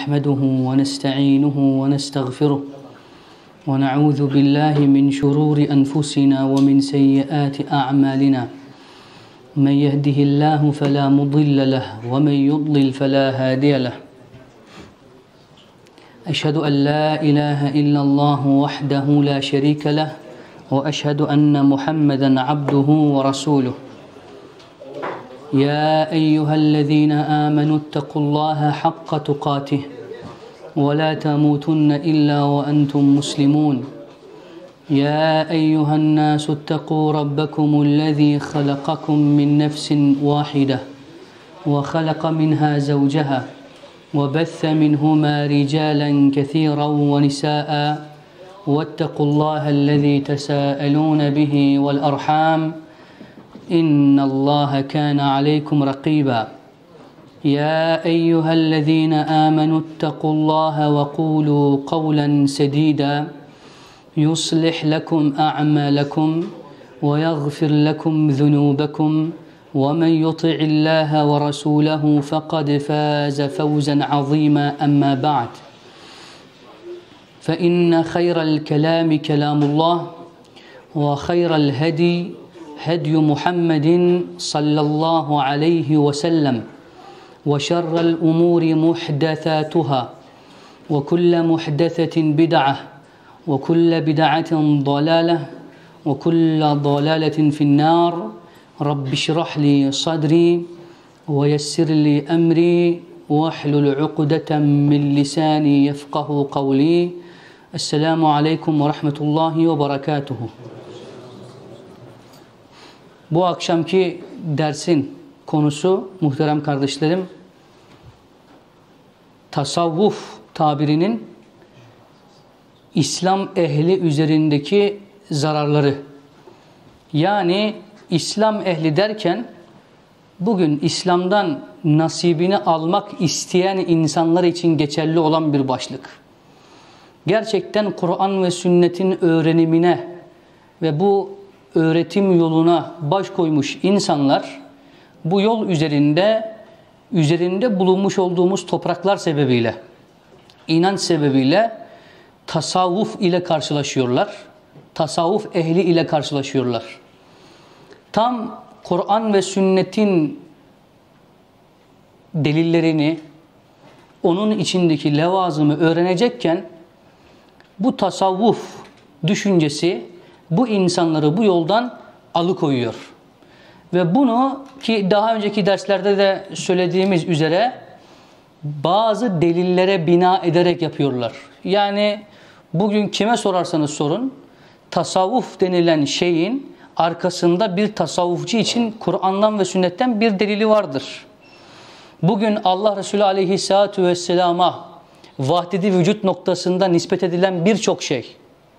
نحمده ونستعينه ونستغفره ونعوذ بالله من شرور أنفسنا ومن سيئات أعمالنا من يهده الله فلا مضل له ومن يضلل فلا هادي له أشهد أن لا إله إلا الله وحده لا شريك له وأشهد أن محمدا عبده ورسوله يا أيها الذين آمنوا اتقوا الله حق تقاته ولا تموتن إلا وأنتم مسلمون يا أيها الناس اتقوا ربكم الذي خلقكم من نفس واحدة وخلق منها زوجها وبث منهما رجالا كثيرا ونساء واتقوا الله الذي تساءلون به والأرحام إن الله كان عليكم رقيبا يا أيها الذين آمنوا اتقوا الله وقولوا قولا سديدا يصلح لكم أعمالكم ويغفر لكم ذنوبكم ومن يطع الله ورسوله فقد فاز فوزا عظيما أما بعد فإن خير الكلام كلام الله وخير الهدي هدي محمد صلى الله عليه وسلم وشر الأمور محدثاتها وكل محدثة بدعة وكل بدعة ضلالة وكل ضلالة في النار رب اشرح لي صدري ويسر لي أمري واحلل عقدة من لساني يفقه قولي السلام عليكم ورحمة الله وبركاته. Bu akşamki dersin konusu muhterem kardeşlerim, tasavvuf tabirinin İslam ehli üzerindeki zararları. Yani İslam ehli derken bugün İslam'dan nasibini almak isteyen insanlar için geçerli olan bir başlık. Gerçekten Kur'an ve sünnetin öğrenimine ve bu öğretim yoluna baş koymuş insanlar bu yol üzerinde bulunmuş olduğumuz topraklar sebebiyle, inanç sebebiyle tasavvuf ile karşılaşıyorlar. Tasavvuf ehli ile karşılaşıyorlar. Tam Kur'an ve sünnetin delillerini, onun içindeki levazımı öğrenecekken bu tasavvuf düşüncesi bu insanları bu yoldan alıkoyuyor. Ve bunu ki daha önceki derslerde de söylediğimiz üzere bazı delillere bina ederek yapıyorlar. Yani bugün kime sorarsanız sorun, tasavvuf denilen şeyin arkasında bir tasavvufçu için Kur'an'dan ve sünnetten bir delili vardır. Bugün Allah Resulü Aleyhisselatü Vesselam'a vahdedi vücut noktasında nispet edilen birçok şey,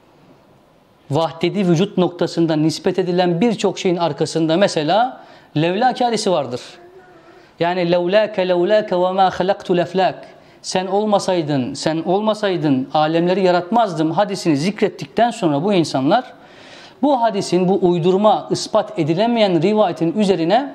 vahdedi vücut noktasında nispet edilen birçok şeyin arkasında mesela levlâke hadisi vardır. Yani levlâke levlâke ve mâ halaktu leflâk. Sen olmasaydın alemleri yaratmazdım hadisini zikrettikten sonra bu insanlar bu hadisin, bu uydurma, ispat edilemeyen rivayetin üzerine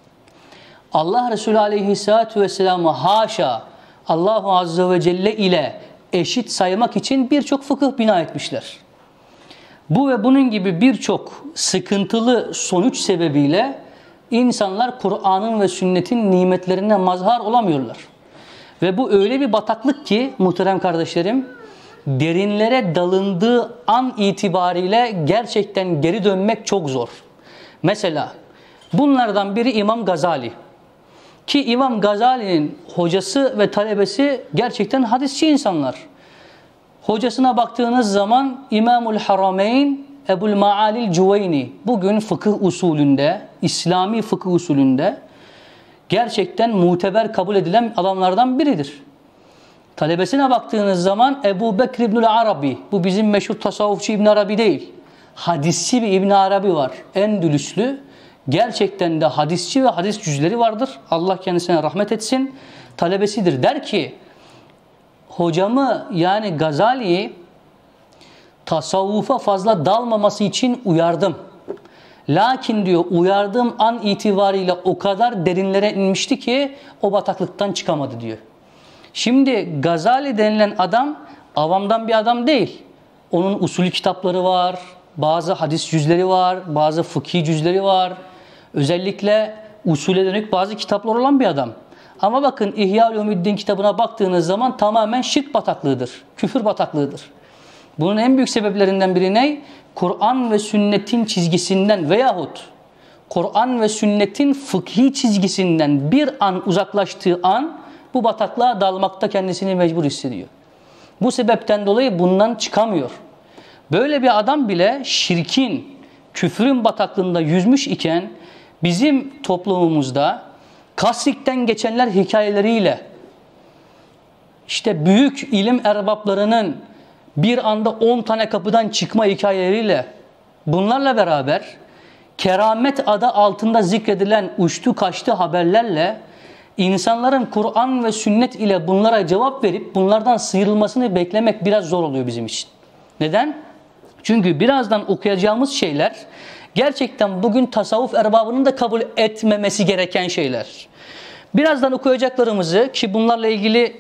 Allah Resulü Aleyhisselatü Vesselam'ı haşa Allahu Azze ve Celle ile eşit saymak için birçok fıkıh bina etmişler. Bu ve bunun gibi birçok sıkıntılı sonuç sebebiyle insanlar Kur'an'ın ve sünnetin nimetlerine mazhar olamıyorlar. Ve bu öyle bir bataklık ki muhterem kardeşlerim, derinlere dalındığı an itibariyle gerçekten geri dönmek çok zor. Mesela bunlardan biri İmam Gazali. Ki İmam Gazali'nin hocası ve talebesi gerçekten hadisçi insanlar. Hocasına baktığınız zaman İmamul Harameyn Ebul Ma'alil Cüveyni bugün fıkıh usulünde, İslami fıkıh usulünde gerçekten muteber kabul edilen adamlardan biridir. Talebesine baktığınız zaman Ebu Bekr İbnül Arabi, bu bizim meşhur tasavvufçu İbn Arabi değil, hadisçi bir İbn Arabi var, Endülüslü. Gerçekten de hadisçi ve hadis cüzleri vardır. Allah kendisine rahmet etsin. Talebesidir. Der ki hocamı yani Gazali'yi tasavvufa fazla dalmaması için uyardım. Lakin diyor uyardığım an itibariyle o kadar derinlere inmişti ki o bataklıktan çıkamadı diyor. Şimdi Gazali denilen adam avamdan bir adam değil. Onun usulü kitapları var, bazı hadis cüzleri var, bazı fıkhi cüzleri var. Özellikle usule dönük bazı kitaplar olan bir adam. Ama bakın İhya-ül-Ulumuddin kitabına baktığınız zaman tamamen şirk bataklığıdır, küfür bataklığıdır. Bunun en büyük sebeplerinden biri ne? Kur'an ve sünnetin çizgisinden veyahut Kur'an ve sünnetin fıkhi çizgisinden bir an uzaklaştığı an bu bataklığa dalmakta kendisini mecbur hissediyor. Bu sebepten dolayı bundan çıkamıyor. Böyle bir adam bile şirkin, küfrün bataklığında yüzmüş iken bizim toplumumuzda kasrikten geçenler hikayeleriyle, işte büyük ilim erbaplarının bir anda 10 tane kapıdan çıkma hikayeleriyle, bunlarla beraber keramet adı altında zikredilen uçtu kaçtı haberlerle insanların Kur'an ve sünnet ile bunlara cevap verip bunlardan sıyrılmasını beklemek biraz zor oluyor bizim için. Neden? Çünkü birazdan okuyacağımız şeyler gerçekten bugün tasavvuf erbabının da kabul etmemesi gereken şeyler. Birazdan okuyacaklarımızı ki bunlarla ilgili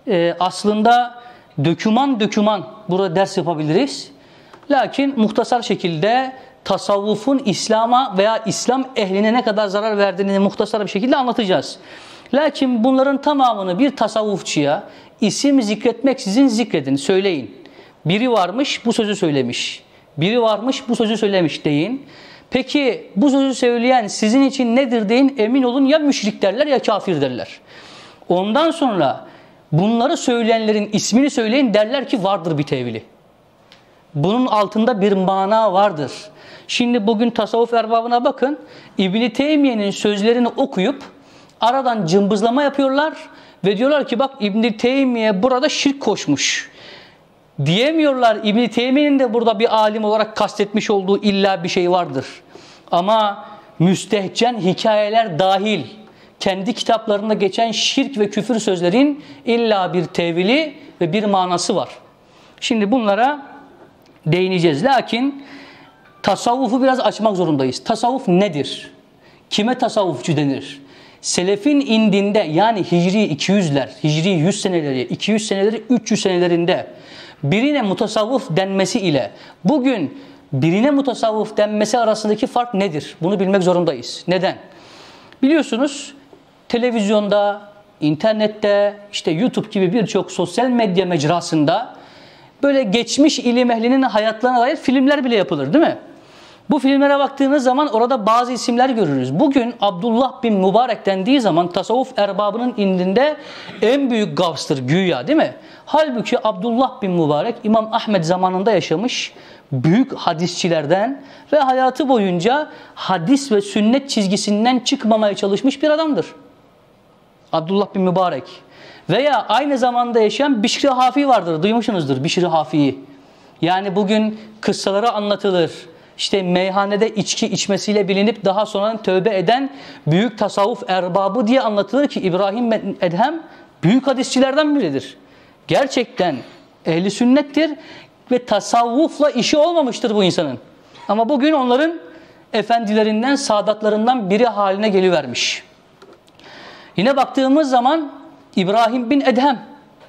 aslında döküman burada ders yapabiliriz. Lakin muhtasar şekilde tasavvufun İslam'a veya İslam ehline ne kadar zarar verdiğini muhtasar bir şekilde anlatacağız. Lakin bunların tamamını bir tasavvufçuya isim zikretmeksizin zikredin, söyleyin. Biri varmış bu sözü söylemiş, biri varmış bu sözü söylemiş deyin. Peki bu sözü söyleyen sizin için nedir deyin, emin olun ya müşrik derler ya kafir derler. Ondan sonra bunları söyleyenlerin ismini söyleyin, derler ki vardır bir tevili. Bunun altında bir mana vardır. Şimdi bugün tasavvuf erbabına bakın, İbn-i Teymiye'nin sözlerini okuyup aradan cımbızlama yapıyorlar ve diyorlar ki bak İbn-i Teymiye burada şirk koşmuş. Diyemiyorlar, İbn-i Teymiye'nin de burada bir alim olarak kastetmiş olduğu illa bir şey vardır. Ama müstehcen hikayeler dahil kendi kitaplarında geçen şirk ve küfür sözlerin illa bir tevili ve bir manası var. Şimdi bunlara değineceğiz. Lakin tasavvufu biraz açmak zorundayız. Tasavvuf nedir? Kime tasavvufçu denir? Selefin indinde yani Hicri 200'ler, Hicri 100 seneleri, 200 seneleri, 300 senelerinde birine mutasavvuf denmesi ile bugün birine mutasavvuf denmesi arasındaki fark nedir? Bunu bilmek zorundayız. Neden? Biliyorsunuz televizyonda, internette, işte YouTube gibi birçok sosyal medya mecrasında böyle geçmiş ilim ehlinin hayatlarına dair filmler bile yapılır değil mi? Bu filmlere baktığınız zaman orada bazı isimler görürüz. Bugün Abdullah bin Mübarek dendiği zaman tasavvuf erbabının indinde en büyük gavstır güya değil mi? Halbuki Abdullah bin Mübarek İmam Ahmed zamanında yaşamış büyük hadisçilerden ve hayatı boyunca hadis ve sünnet çizgisinden çıkmamaya çalışmış bir adamdır. Abdullah bin Mübarek. Veya aynı zamanda yaşayan Bişri Hafi vardır. Duymuşsunuzdur Bişri Hafi'yi. Yani bugün kıssaları anlatılır. İşte meyhanede içki içmesiyle bilinip daha sonra tövbe eden büyük tasavvuf erbabı diye anlatılır ki İbrahim bin Edhem büyük hadisçilerden biridir. Gerçekten ehli sünnettir ve tasavvufla işi olmamıştır bu insanın. Ama bugün onların efendilerinden, sadatlarından biri haline gelivermiş. Yine baktığımız zaman İbrahim bin Edhem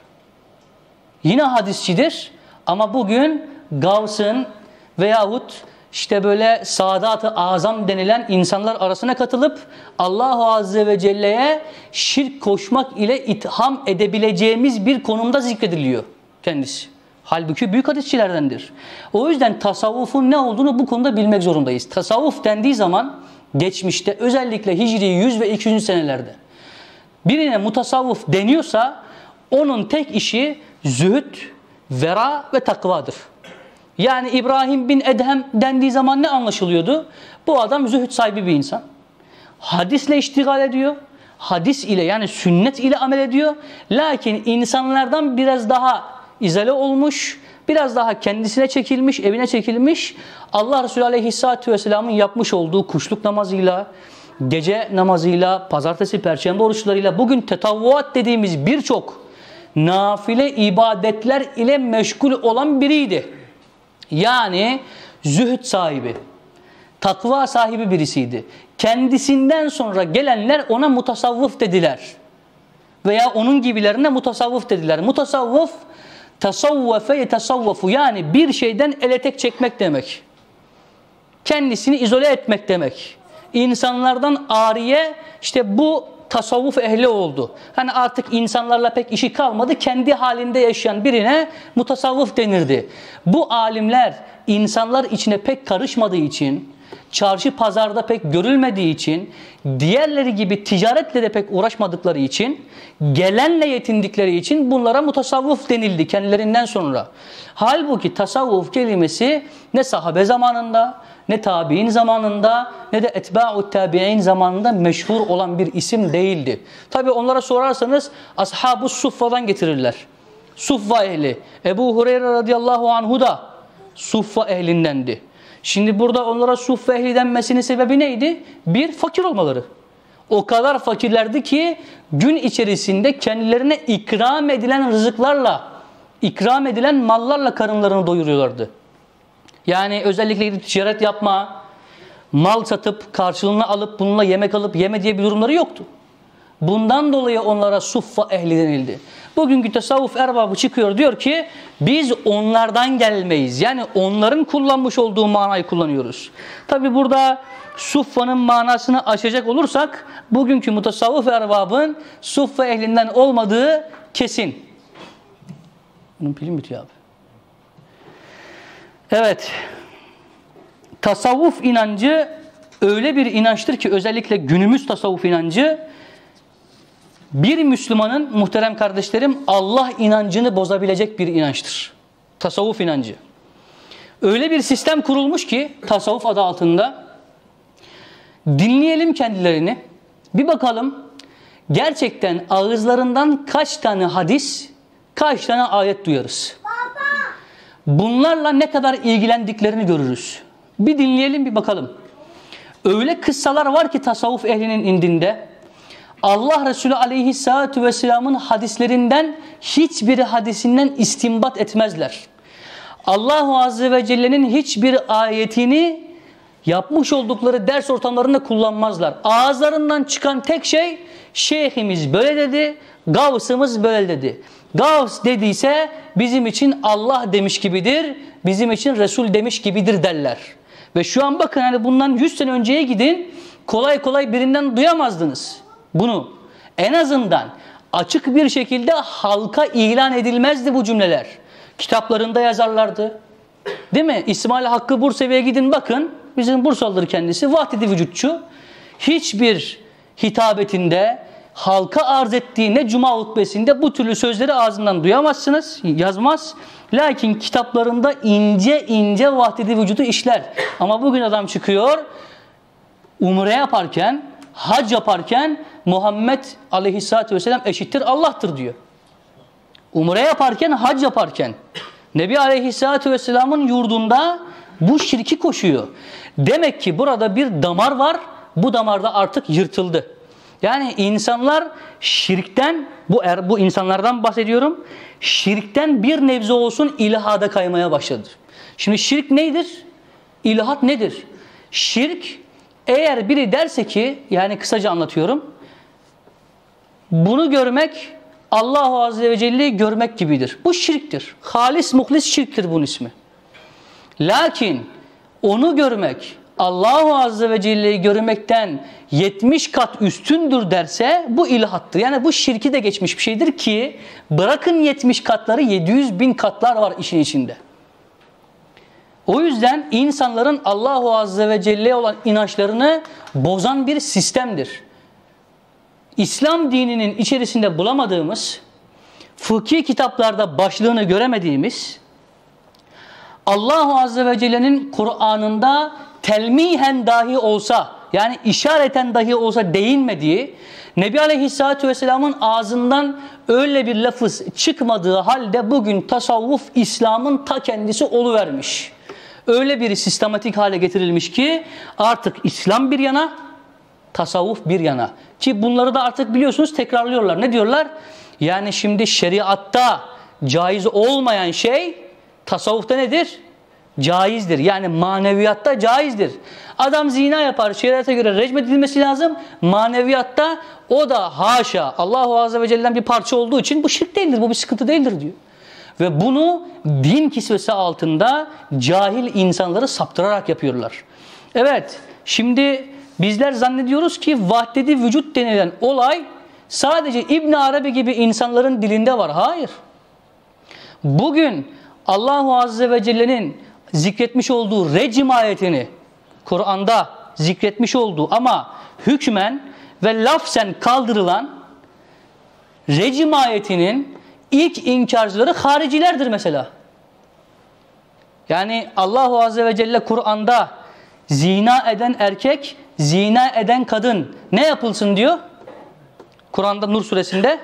yine hadisçidir ama bugün Gavs'ın veyahut işte böyle Sadat-ı Azam denilen insanlar arasına katılıp Allah-u Azze ve Celle'ye şirk koşmak ile itham edebileceğimiz bir konumda zikrediliyor kendisi. Halbuki büyük hadisçilerdendir. O yüzden tasavvufun ne olduğunu bu konuda bilmek zorundayız. Tasavvuf dendiği zaman geçmişte özellikle Hicri 100 ve 200 senelerde birine mutasavvuf deniyorsa onun tek işi zühd, vera ve takvadır. Yani İbrahim bin Edhem dendiği zaman ne anlaşılıyordu? Bu adam zühd sahibi bir insan. Hadisle iştigal ediyor. Hadis ile yani sünnet ile amel ediyor. Lakin insanlardan biraz daha izole olmuş, biraz daha kendisine çekilmiş, evine çekilmiş. Allah Resulü Aleyhisselatü Vesselam'ın yapmış olduğu kuşluk namazıyla, gece namazıyla, pazartesi, perşembe oruçlarıyla bugün tetavvuat dediğimiz birçok nafile ibadetler ile meşgul olan biriydi. Yani zühd sahibi, takva sahibi birisiydi. Kendisinden sonra gelenler ona mutasavvıf dediler. veya onun gibilerine mutasavvuf dediler. Mutasavvuf, tasavvufe yetasavvufu, yani bir şeyden ele tek çekmek demek. Kendisini izole etmek demek. İnsanlardan ariye, işte bu tasavvuf ehli oldu. Hani artık insanlarla pek işi kalmadı. Kendi halinde yaşayan birine mutasavvuf denirdi. Bu alimler insanlar içine pek karışmadığı için, çarşı pazarda pek görülmediği için, diğerleri gibi ticaretle de pek uğraşmadıkları için, gelenle yetindikleri için bunlara mutasavvuf denildi kendilerinden sonra. Halbuki tasavvuf kelimesi ne sahabe zamanında, ne tabi'in zamanında, ne de etba'u tabi'in zamanında meşhur olan bir isim değildi. Tabi onlara sorarsanız ashab-ı suffa'dan getirirler. Suffa ehli. Ebu Hureyre radıyallahu anhu da suffa ehlindendi. Şimdi burada onlara suffa ehli denmesinin sebebi neydi? Bir, fakir olmaları. O kadar fakirlerdi ki gün içerisinde kendilerine ikram edilen rızıklarla, ikram edilen mallarla karınlarını doyuruyorlardı. Yani özellikle ticaret yapma, mal satıp karşılığını alıp bununla yemek alıp yeme diye bir durumları yoktu. Bundan dolayı onlara suffa ehli denildi. Bugünkü tasavvuf erbabı çıkıyor, diyor ki biz onlardan gelmeyiz. Yani onların kullanmış olduğu manayı kullanıyoruz. Tabi burada suffanın manasını açacak olursak bugünkü mutasavvuf erbabın suffa ehlinden olmadığı kesin. Bunun pili mi bitiyor abi? Evet. Tasavvuf inancı öyle bir inançtır ki, özellikle günümüz tasavvuf inancı, bir Müslümanın, muhterem kardeşlerim, Allah inancını bozabilecek bir inançtır. Tasavvuf inancı. Öyle bir sistem kurulmuş ki tasavvuf adı altında. Dinleyelim kendilerini. Bir bakalım gerçekten ağızlarından kaç tane hadis, kaç tane ayet duyarız. Bunlarla ne kadar ilgilendiklerini görürüz. Bir dinleyelim, bir bakalım. Öyle kıssalar var ki tasavvuf ehlinin indinde, Allah Resulü aleyhissalatu vesselamın hadislerinden hiçbir hadisinden istinbat etmezler. Allah Azze ve Celle'nin hiçbir ayetini yapmış oldukları ders ortamlarında kullanmazlar. Ağızlarından çıkan tek şey, şeyhimiz böyle dedi, gavsımız böyle dedi. Gavs dediyse bizim için Allah demiş gibidir, bizim için Resul demiş gibidir derler. Ve şu an bakın, hani bundan 100 sene önceye gidin, kolay kolay birinden duyamazdınız bunu. En azından açık bir şekilde halka ilan edilmezdi bu cümleler. Kitaplarında yazarlardı. Değil mi? İsmail Hakkı Bursevi'ye gidin bakın. Bizim Bursalıdır kendisi. Vahdedi vücutçu. Hiçbir hitabetinde, halka arz ettiği ne cuma hutbesinde bu türlü sözleri ağzından duyamazsınız. Yazmaz. Lakin kitaplarında ince ince vahdedi vücudu işler. Ama bugün adam çıkıyor, umre yaparken, hac yaparken Muhammed aleyhissalatü vesselam eşittir Allah'tır diyor. Umre yaparken, hac yaparken Nebi aleyhissalatü vesselamın yurdunda bu şirki koşuyor. Demek ki burada bir damar var. Bu damarda artık yırtıldı. Yani insanlar şirkten, bu insanlardan bahsediyorum, şirkten bir nebze olsun ilhada kaymaya başladı. Şimdi şirk nedir? İlhat nedir? Şirk, eğer biri derse ki, yani kısaca anlatıyorum, bunu görmek Allah-u Azze ve Celle'yi görmek gibidir. Bu şirktir. Halis muhlis şirktir bunun ismi. Lakin onu görmek Allah-u Azze ve Celle'yi görmekten 70 kat üstündür derse bu ilhattır. Yani bu şirki de geçmiş bir şeydir ki bırakın 70 katları, 700 bin katlar var işin içinde. O yüzden insanların Allah-u Azze ve Celle'ye olan inançlarını bozan bir sistemdir. İslam dininin içerisinde bulamadığımız, fıkhi kitaplarda başlığını göremediğimiz, Allah-u Azze ve Celle'nin Kur'an'ında telmihen dahi olsa, yani işareten dahi olsa değinmediği, Nebi Aleyhisselatü Vesselam'ın ağzından öyle bir lafız çıkmadığı halde bugün tasavvuf İslam'ın ta kendisi oluvermiş. Öyle bir sistematik hale getirilmiş ki artık İslam bir yana, tasavvuf bir yana. Ki bunları da artık biliyorsunuz tekrarlıyorlar. Ne diyorlar? Yani şimdi şeriatta caiz olmayan şey tasavvufta nedir? caizdir. Yani maneviyatta caizdir. Adam zina yapar, şeriata göre rejim edilmesi lazım. Maneviyatta o da haşa Allahu Azze ve Celle'den bir parça olduğu için bu şirk değildir, bu bir sıkıntı değildir diyor. Ve bunu din kisvesi altında cahil insanları saptırarak yapıyorlar. Evet, şimdi bizler zannediyoruz ki vahdedi vücut denilen olay sadece İbn Arabi gibi insanların dilinde var. Hayır. Bugün Allahu Azze ve Celle'nin zikretmiş olduğu recim ayetini Kur'an'da zikretmiş olduğu ama hükmen ve lafzen kaldırılan recim ayetinin ilk inkarcıları haricilerdir mesela. Yani Allahu Azze ve Celle Kur'an'da zina eden erkek, zina eden kadın ne yapılsın diyor? Kur'an'da Nur suresinde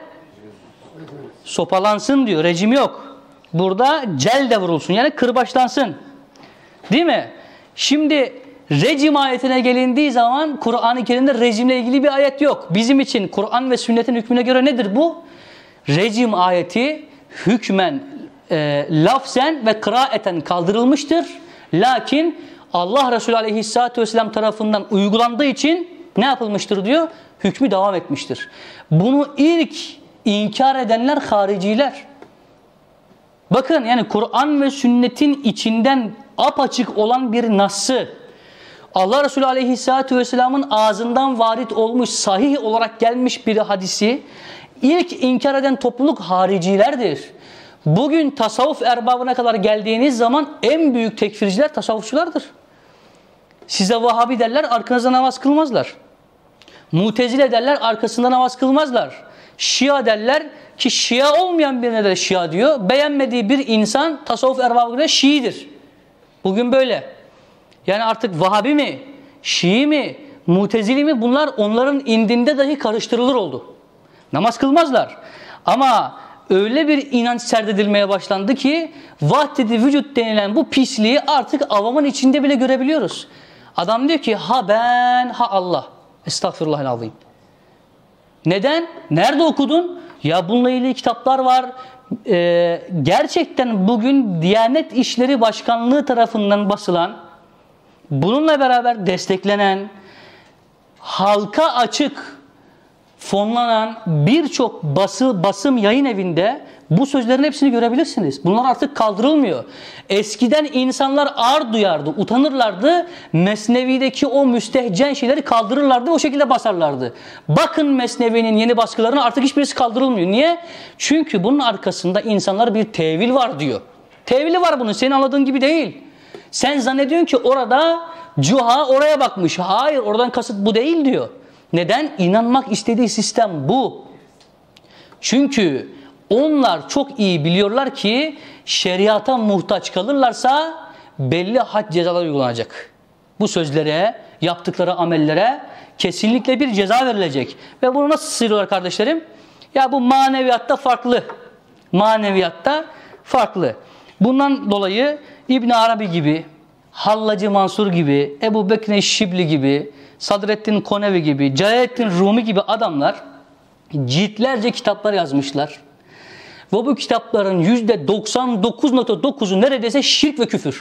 sopalansın diyor. Rejim yok. Burada cel de vurulsun. Yani kırbaçlansın. Değil mi? Şimdi rejim ayetine gelindiği zaman Kur'an-ı Kerim'de rejimle ilgili bir ayet yok. Bizim için Kur'an ve sünnetin hükmüne göre nedir bu? Rejim ayeti hükmen, lafzen ve kıraeten kaldırılmıştır. Lakin Allah Resulü Aleyhisselatü Vesselam tarafından uygulandığı için ne yapılmıştır diyor? Hükmü devam etmiştir. Bunu ilk inkar edenler hariciler. Bakın yani Kur'an ve sünnetin içinden apaçık olan bir nassı Allah Resulü Aleyhisselatü Vesselam'ın ağzından varit olmuş, sahih olarak gelmiş bir hadisi ilk inkar eden topluluk haricilerdir. Bugün tasavvuf erbabına kadar geldiğiniz zaman en büyük tekfirciler tasavvufçulardır. Size Vahabi derler, arkanızda namaz kılmazlar. Mutezile derler, arkasında namaz kılmazlar. Şia derler ki Şia olmayan birine de Şia diyor. Beğenmediği bir insan tasavvuf erbabına Şiidir. Bugün böyle. Yani artık Vahabi mi, Şii mi, Mutezili mi bunlar onların indinde dahi karıştırılır oldu. Namaz kılmazlar. Ama öyle bir inanç serdedilmeye başlandı ki vahdedi vücut denilen bu pisliği artık avamın içinde bile görebiliyoruz. Adam diyor ki ha ben ha Allah. Estağfirullahalazim. Neden? Nerede okudun? Ya bununla ilgili kitaplar var. Gerçekten bugün Diyanet İşleri Başkanlığı tarafından basılan, bununla beraber desteklenen, halka açık fonlanan birçok basım yayın evinde bu sözlerin hepsini görebilirsiniz. Bunlar artık kaldırılmıyor. Eskiden insanlar ağır duyardı, utanırlardı. Mesnevi'deki o müstehcen şeyleri kaldırırlardı, o şekilde basarlardı. Bakın Mesnevi'nin yeni baskılarına artık hiçbirisi kaldırılmıyor. Niye? Çünkü bunun arkasında insanlar bir tevil var diyor. Tevili var bunun, senin anladığın gibi değil. Sen zannediyorsun ki orada Cuha oraya bakmış. Hayır, oradan kasıt bu değil diyor. Neden? İnanmak istediği sistem bu. Çünkü onlar çok iyi biliyorlar ki şeriata muhtaç kalırlarsa belli had cezalar uygulanacak. Bu sözlere, yaptıkları amellere kesinlikle bir ceza verilecek. Ve bunu nasıl sıyırıyorlar kardeşlerim? Ya bu maneviyatta farklı. Maneviyatta farklı. Bundan dolayı İbn Arabi gibi, Hallacı Mansur gibi, Ebu Bekir Şibli gibi, Sadreddin Konevi gibi, Celaleddin Rumi gibi adamlar ciltlerce kitaplar yazmışlar. Ve bu kitapların %99.9'u neredeyse şirk ve küfür.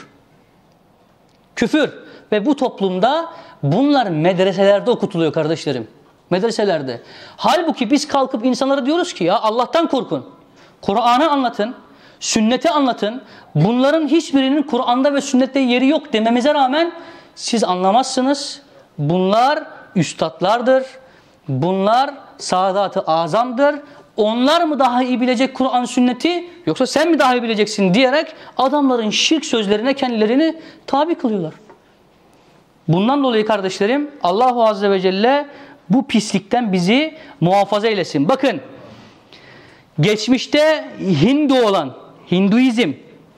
Küfür. Ve bu toplumda bunlar medreselerde okutuluyor kardeşlerim. Medreselerde. Halbuki biz kalkıp insanlara diyoruz ki ya Allah'tan korkun. Kur'an'ı anlatın. Sünneti anlatın. Bunların hiçbirinin Kur'an'da ve sünnette yeri yok dememize rağmen siz anlamazsınız. Bunlar üstadlardır. Bunlar Sadat-ı Azam'dır. Onlar mı daha iyi bilecek Kur'an sünneti yoksa sen mi daha iyi bileceksin diyerek adamların şirk sözlerine kendilerini tabi kılıyorlar. Bundan dolayı kardeşlerim Allahu Azze ve Celle bu pislikten bizi muhafaza eylesin. Bakın geçmişte Hindu olan Hinduizm,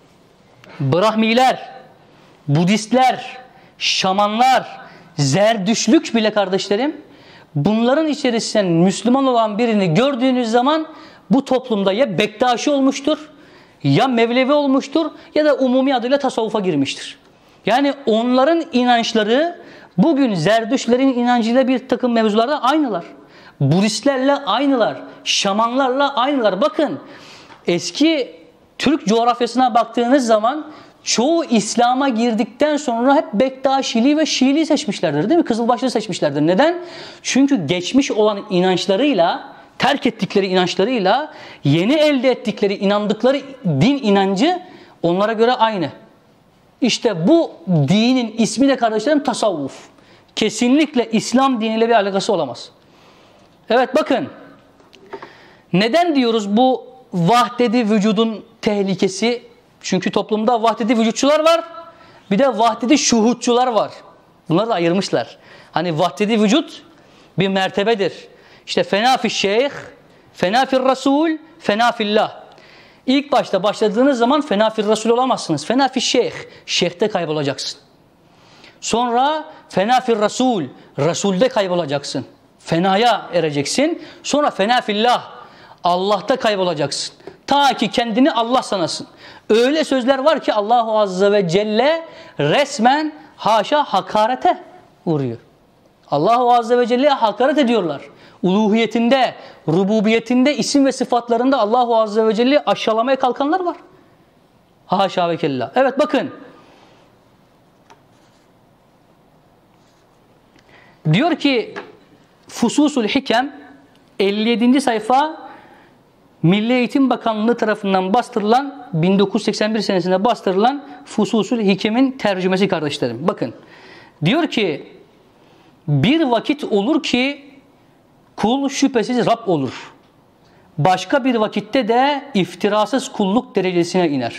Brahmiler, Budistler, Şamanlar, Zerdüşlük bile kardeşlerim bunların içerisinden Müslüman olan birini gördüğünüz zaman bu toplumda ya Bektaşi olmuştur, ya Mevlevi olmuştur ya da umumi adıyla tasavvufa girmiştir. Yani onların inançları bugün Zerdüşlerin inancıyla bir takım mevzularda aynılar. Budistlerle aynılar, Şamanlarla aynılar. Bakın eski Türk coğrafyasına baktığınız zaman çoğu İslam'a girdikten sonra hep Bektaşiliği ve Şiiliği seçmişlerdir, değil mi? Kızılbaşlığı seçmişlerdir. Neden? Çünkü geçmiş olan inançlarıyla, terk ettikleri inançlarıyla yeni elde ettikleri, inandıkları din inancı onlara göre aynı. İşte bu dinin ismi de kardeşlerim tasavvuf. Kesinlikle İslam diniyle bir alakası olamaz. Evet bakın. Neden diyoruz bu vahdedi vücudun tehlikesi? Çünkü toplumda vahdedi vücutçular var. Bir de vahdedi şuhutçular var. Bunları da ayırmışlar. Hani vahdedi vücut bir mertebedir. İşte fena fi şeyh, fena fir rasul, fena fillah. İlk başta başladığınız zaman fena fir rasul olamazsınız. Fena fi şeyh, şeyhte kaybolacaksın. Sonra fena fir rasul, rasulde kaybolacaksın. Fenaya ereceksin. Sonra fena fillah, Allah'ta kaybolacaksın. Ta ki kendini Allah sanasın. Öyle sözler var ki Allahu Azze ve Celle resmen haşa hakarete uğruyor. Allahu Azze ve Celle'ye hakaret ediyorlar. Uluhiyetinde, rububiyetinde, isim ve sıfatlarında Allahu Azze ve Celle'yi aşağılamaya kalkanlar var. Haşa ve kella. Evet bakın. Diyor ki Fususul Hikem 57. sayfa Milli Eğitim Bakanlığı tarafından bastırılan 1981 senesinde bastırılan Fususul Hikem'in tercümesi kardeşlerim. Bakın. Diyor ki bir vakit olur ki kul şüphesiz Rab olur. Başka bir vakitte de iftirasız kulluk derecesine iner.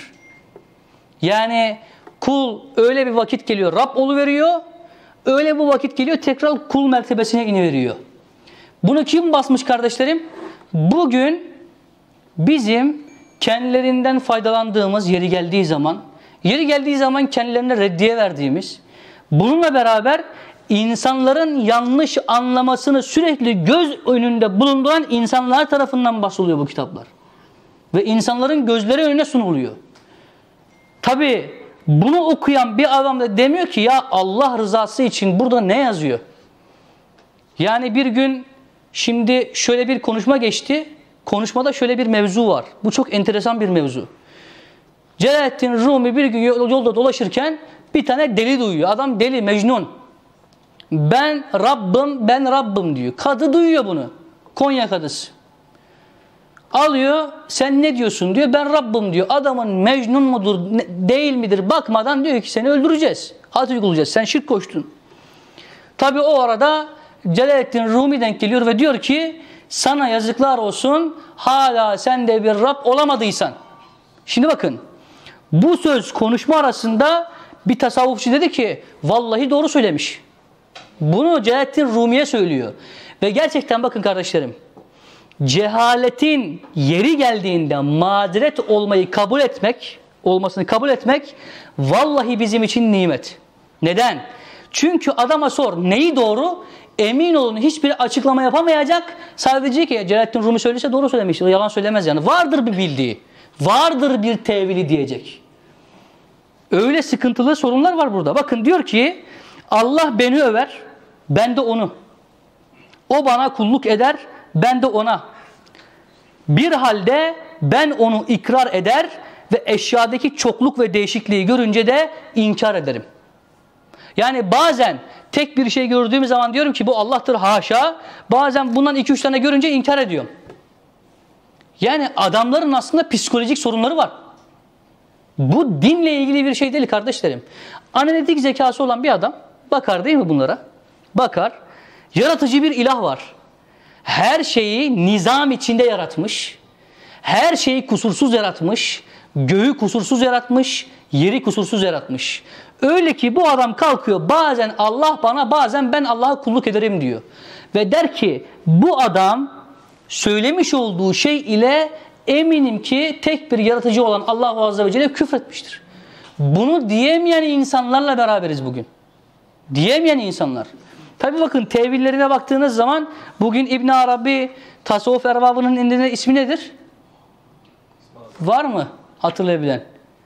Yani kul öyle bir vakit geliyor Rab oluveriyor. Öyle bu vakit geliyor tekrar kul mertebesine iniveriyor. Bunu kim basmış kardeşlerim? Bugün bizim kendilerinden faydalandığımız yeri geldiği zaman kendilerine reddiye verdiğimiz, bununla beraber insanların yanlış anlamasını sürekli göz önünde bulunduran insanlar tarafından basılıyor bu kitaplar. Ve insanların gözleri önüne sunuluyor. Tabi bunu okuyan bir adam da demiyor ki ya Allah rızası için burada ne yazıyor? Yani bir gün şimdi şöyle bir konuşma geçti. Konuşmada şöyle bir mevzu var. Bu çok enteresan bir mevzu. Celaleddin Rumi bir gün yolda dolaşırken bir tane deli duyuyor. Adam deli, Mecnun. Ben Rabbim diyor. Kadı duyuyor bunu. Konya kadısı. Alıyor, sen ne diyorsun diyor. Ben Rabbim diyor. Adamın Mecnun mudur, değil midir bakmadan diyor ki seni öldüreceğiz. Had uygulayacağız. Sen şirk koştun. Tabi o arada Celaleddin Rumi denk geliyor ve diyor ki sana yazıklar olsun hala sen de bir Rab olamadıysan. Şimdi bakın bu söz konuşma arasında bir tasavvufçu dedi ki vallahi doğru söylemiş. Bunu Celaleddin Rumi'ye söylüyor. Ve gerçekten bakın kardeşlerim cehaletin yeri geldiğinde mazeret olmasını kabul etmek vallahi bizim için nimet. Neden? Çünkü adama sor neyi doğru? Emin olun hiçbir açıklama yapamayacak. Sadece ki Celaleddin Rumi söylese doğru söylemiştir. Yalan söylemez yani. Vardır bir bildiği. Vardır bir tevili diyecek. Öyle sıkıntılı sorunlar var burada. Bakın diyor ki Allah beni över. Ben de onu. O bana kulluk eder. Ben de ona. Bir halde ben onu ikrar eder ve eşyadaki çokluk ve değişikliği görünce de inkar ederim. Yani bazen tek bir şey gördüğüm zaman diyorum ki bu Allah'tır haşa. Bazen bundan 2-3 tane görünce inkar ediyorum. Yani adamların aslında psikolojik sorunları var. Bu dinle ilgili bir şey değil kardeşlerim. Analitik zekası olan bir adam bakar değil mi bunlara? Bakar. Yaratıcı bir ilah var. Her şeyi nizam içinde yaratmış. Her şeyi kusursuz yaratmış. Göğü kusursuz yaratmış. Yeri kusursuz yaratmış. Öyle ki bu adam kalkıyor bazen Allah bana bazen ben Allah'a kulluk ederim diyor. Ve der ki bu adam söylemiş olduğu şey ile eminim ki tek bir yaratıcı olan Allah Azze ve Celle küfretmiştir. Bunu diyemeyen insanlarla beraberiz bugün. Diyemeyen insanlar. Tabi bakın tevillerine baktığınız zaman bugün İbn Arabi tasavvuf erbabının indine ismi nedir? Var mı hatırlayabilen?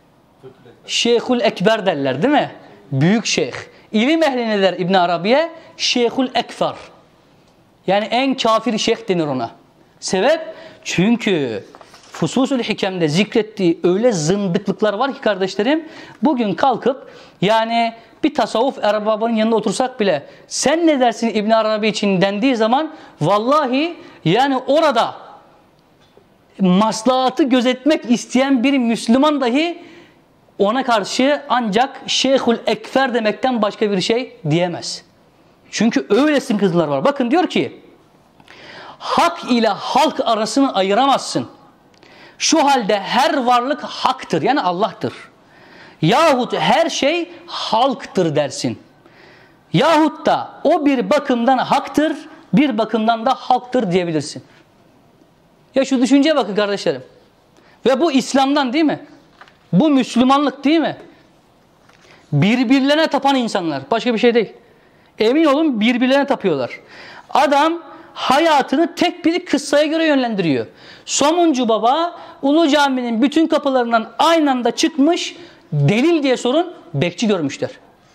Şeyhül Ekber derler değil mi? Büyük şeyh. İlim ehli ne der İbn Arabi'ye? Şeyhül Ekfer. Yani en kafir şeyh denir ona. Sebep? Çünkü Fususül Hikem'de zikrettiği öyle zındıklıklar var ki kardeşlerim, bugün kalkıp yani bir tasavvuf erbabının yanında otursak bile sen ne dersin İbn Arabi için dendiği zaman vallahi yani orada maslahatı gözetmek isteyen bir Müslüman dahi ona karşı ancak Şeyhül Ekfer demekten başka bir şey diyemez. Çünkü öyle sıkıntılar var. Bakın diyor ki hak ile halk arasını ayıramazsın. Şu halde her varlık haktır, yani Allah'tır. Yahut her şey halktır dersin. Yahut da o bir bakımdan haktır, bir bakımdan da halktır diyebilirsin. Ya şu düşünceye bakın kardeşlerim. Ve bu İslam'dan değil mi? Bu Müslümanlık değil mi? Birbirlerine tapan insanlar. Başka bir şey değil. Emin olun birbirlerine tapıyorlar. Adam hayatını tek bir kıssaya göre yönlendiriyor. Somuncu Baba Ulu Cami'nin bütün kapılarından aynı anda çıkmış, delil diye sorun, bekçi görmüşler.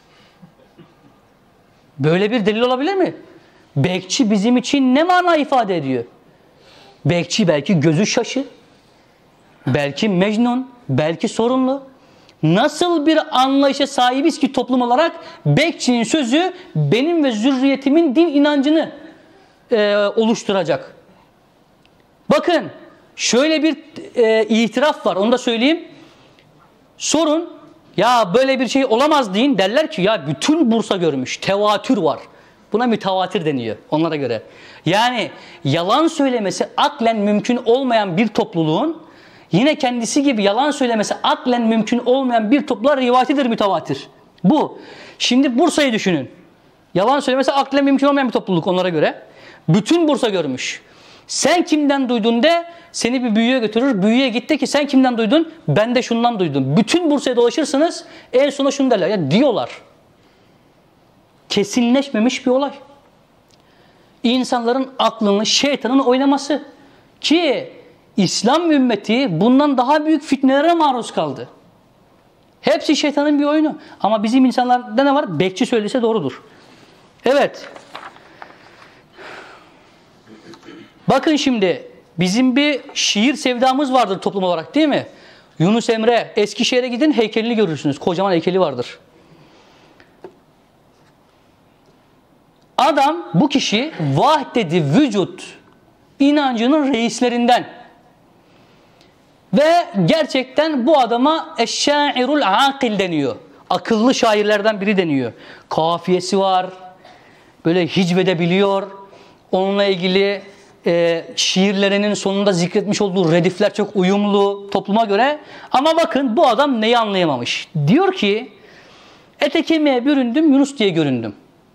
Böyle bir delil olabilir mi? Bekçi bizim için ne mana ifade ediyor? Bekçi belki gözü şaşı, belki mecnun, belki sorunlu. Nasıl bir anlayışa sahibiz ki toplum olarak bekçinin sözü benim ve zürriyetimin din inancını oluşturacak. Bakın şöyle bir itiraf var, onu da söyleyeyim. Sorun ya böyle bir şey olamaz deyin, derler ki ya bütün Bursa görmüş, tevatür var. Buna mütevatir deniyor onlara göre. Yani yalan söylemesi aklen mümkün olmayan bir topluluğun yine kendisi gibi yalan söylemesi aklen mümkün olmayan bir topluluğa rivayetidir mütevatir. Bu. Şimdi Bursa'yı düşünün. Yalan söylemesi aklen mümkün olmayan bir topluluk onlara göre. Bütün Bursa görmüş. Sen kimden duydun de seni bir büyüye götürür. Büyüye gitti ki sen kimden duydun? Ben de şundan duydum. Bütün Bursa'ya dolaşırsınız en sona şunu derler. Ya diyorlar. Kesinleşmemiş bir olay. İnsanların aklını şeytanın oynaması. Ki İslam ümmeti bundan daha büyük fitnelere maruz kaldı. Hepsi şeytanın bir oyunu. Ama bizim insanlarda ne var? Bekçi söylese doğrudur. Evet. Bakın şimdi bizim bir şiir sevdamız vardır toplum olarak değil mi? Yunus Emre, Eskişehir'e gidin heykelini görürsünüz. Kocaman heykeli vardır. Adam, bu kişi vahdet-i vücut inancının reislerinden. Ve gerçekten bu adama eşşairul akil deniyor. Akıllı şairlerden biri deniyor. Kafiyesi var. Böyle hicvedebiliyor. Onunla ilgili şiirlerinin sonunda zikretmiş olduğu redifler çok uyumlu topluma göre. Ama bakın bu adam neyi anlayamamış? Diyor ki ete kemiğe büründüm, Yunus diye göründüm.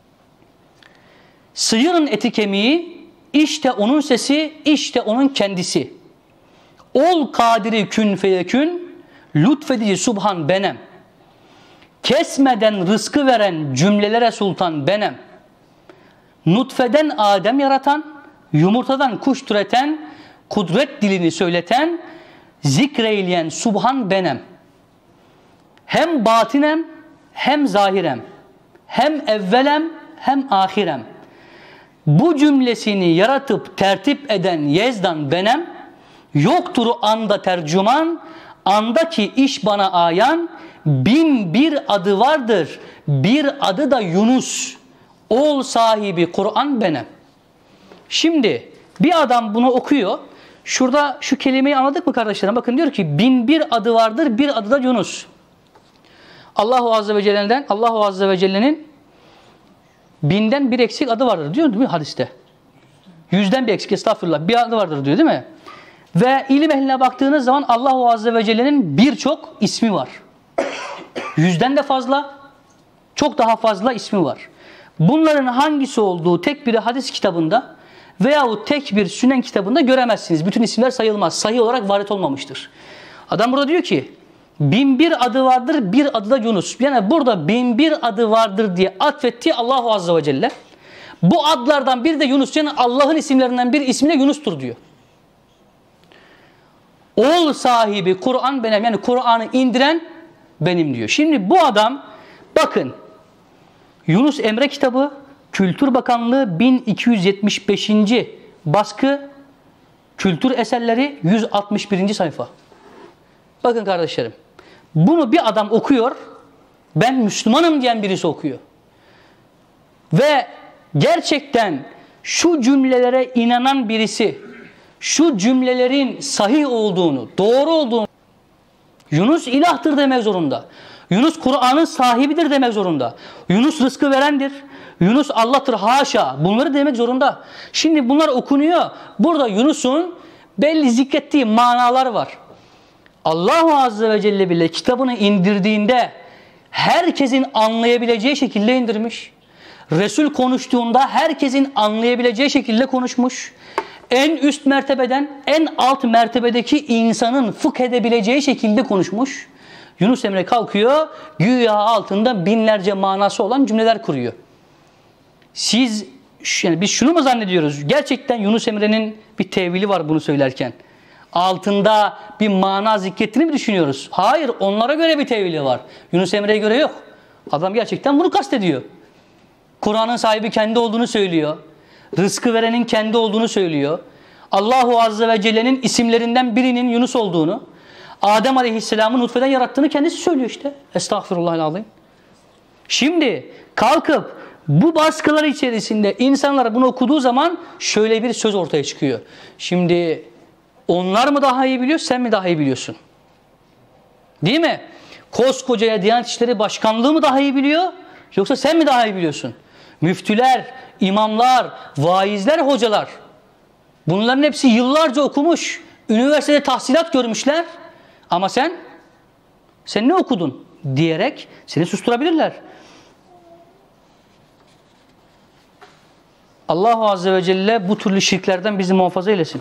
Sıyırın eti kemiği, işte onun sesi, işte onun kendisi. Ol kadiri kün feyekün, lütfedici subhan benem. Kesmeden rızkı veren cümlelere sultan benem. Nutfeden Adem yaratan, yumurtadan kuş türeten, kudret dilini söyleten, zikreyleyen subhan benem. Hem batinem, hem zahirem, hem evvelem, hem ahirem. Bu cümlesini yaratıp tertip eden Yezdan benem, yoktur anda tercüman, andaki iş bana ayan, bin bir adı vardır, bir adı da Yunus, ol sahibi Kur'an benem. Şimdi bir adam bunu okuyor, şurada şu kelimeyi anladık mı kardeşlerim? Bakın diyor ki bin bir adı vardır, bir adı da Yunus. Allahu Azze ve Celle'nin binden bir eksik adı vardır diyor değil mi hadiste? Yüzden bir eksik, estağfurullah, bir adı vardır diyor değil mi? Ve ilim ehline baktığınız zaman Allahu Azze ve Celle'nin birçok ismi var. Yüzden de fazla, çok daha fazla ismi var. Bunların hangisi olduğu tek bir hadis kitabında veyahut tek bir sünen kitabında göremezsiniz. Bütün isimler sayılmaz. Sahih olarak varit olmamıştır. Adam burada diyor ki bin bir adı vardır, bir adı da Yunus. Yani burada bin bir adı vardır diye atfettiği Allahu Azze ve Celle. Bu adlardan biri de Yunus. Yani Allah'ın isimlerinden bir ismi de Yunus'tur diyor. Ol sahibi Kur'an benim. Yani Kur'an'ı indiren benim diyor. Şimdi bu adam bakın Yunus Emre kitabı Kültür Bakanlığı 1275. baskı Kültür eserleri 161. sayfa. Bakın kardeşlerim. Bunu bir adam okuyor. Ben Müslümanım diyen birisi okuyor. Ve gerçekten şu cümlelere inanan birisi, şu cümlelerin sahih olduğunu, doğru olduğunu, Yunus ilahtır demek zorunda. Yunus Kur'an'ın sahibidir demek zorunda. Yunus rızkı verendir. Yunus Allah'tır haşa. Bunları demek zorunda. Şimdi bunlar okunuyor. Burada Yunus'un belli zikrettiği manalar var. Allahu Azze ve Celle bile kitabını indirdiğinde herkesin anlayabileceği şekilde indirmiş. Resul konuştuğunda herkesin anlayabileceği şekilde konuşmuş. En üst mertebeden en alt mertebedeki insanın fıkh edebileceği şekilde konuşmuş. Yunus Emre kalkıyor, güya altında binlerce manası olan cümleler kuruyor. Biz şunu mu zannediyoruz? Gerçekten Yunus Emre'nin bir tevili var bunu söylerken. Altında bir mana zikrettiğini mi düşünüyoruz? Hayır, onlara göre bir tevili var. Yunus Emre'ye göre yok. Adam gerçekten bunu kastediyor. Kur'an'ın sahibi kendi olduğunu söylüyor. Rızkı verenin kendi olduğunu söylüyor. Allahu Azze ve Celle'nin isimlerinden birinin Yunus olduğunu, Adem Aleyhisselam'ı nutfeden yarattığını kendisi söylüyor işte. Estağfirullahalazim. Şimdi kalkıp bu baskılar içerisinde insanlar bunu okuduğu zaman şöyle bir söz ortaya çıkıyor. Şimdi onlar mı daha iyi biliyor, sen mi daha iyi biliyorsun? Değil mi? Koskocaya Diyanet İşleri Başkanlığı mı daha iyi biliyor, yoksa sen mi daha iyi biliyorsun? Müftüler, imamlar, vaizler, hocalar. Bunların hepsi yıllarca okumuş, üniversitede tahsilat görmüşler. Ama sen ne okudun diyerek seni susturabilirler. Allahu Azze ve Celle bu türlü şirklerden bizi muhafaza eylesin.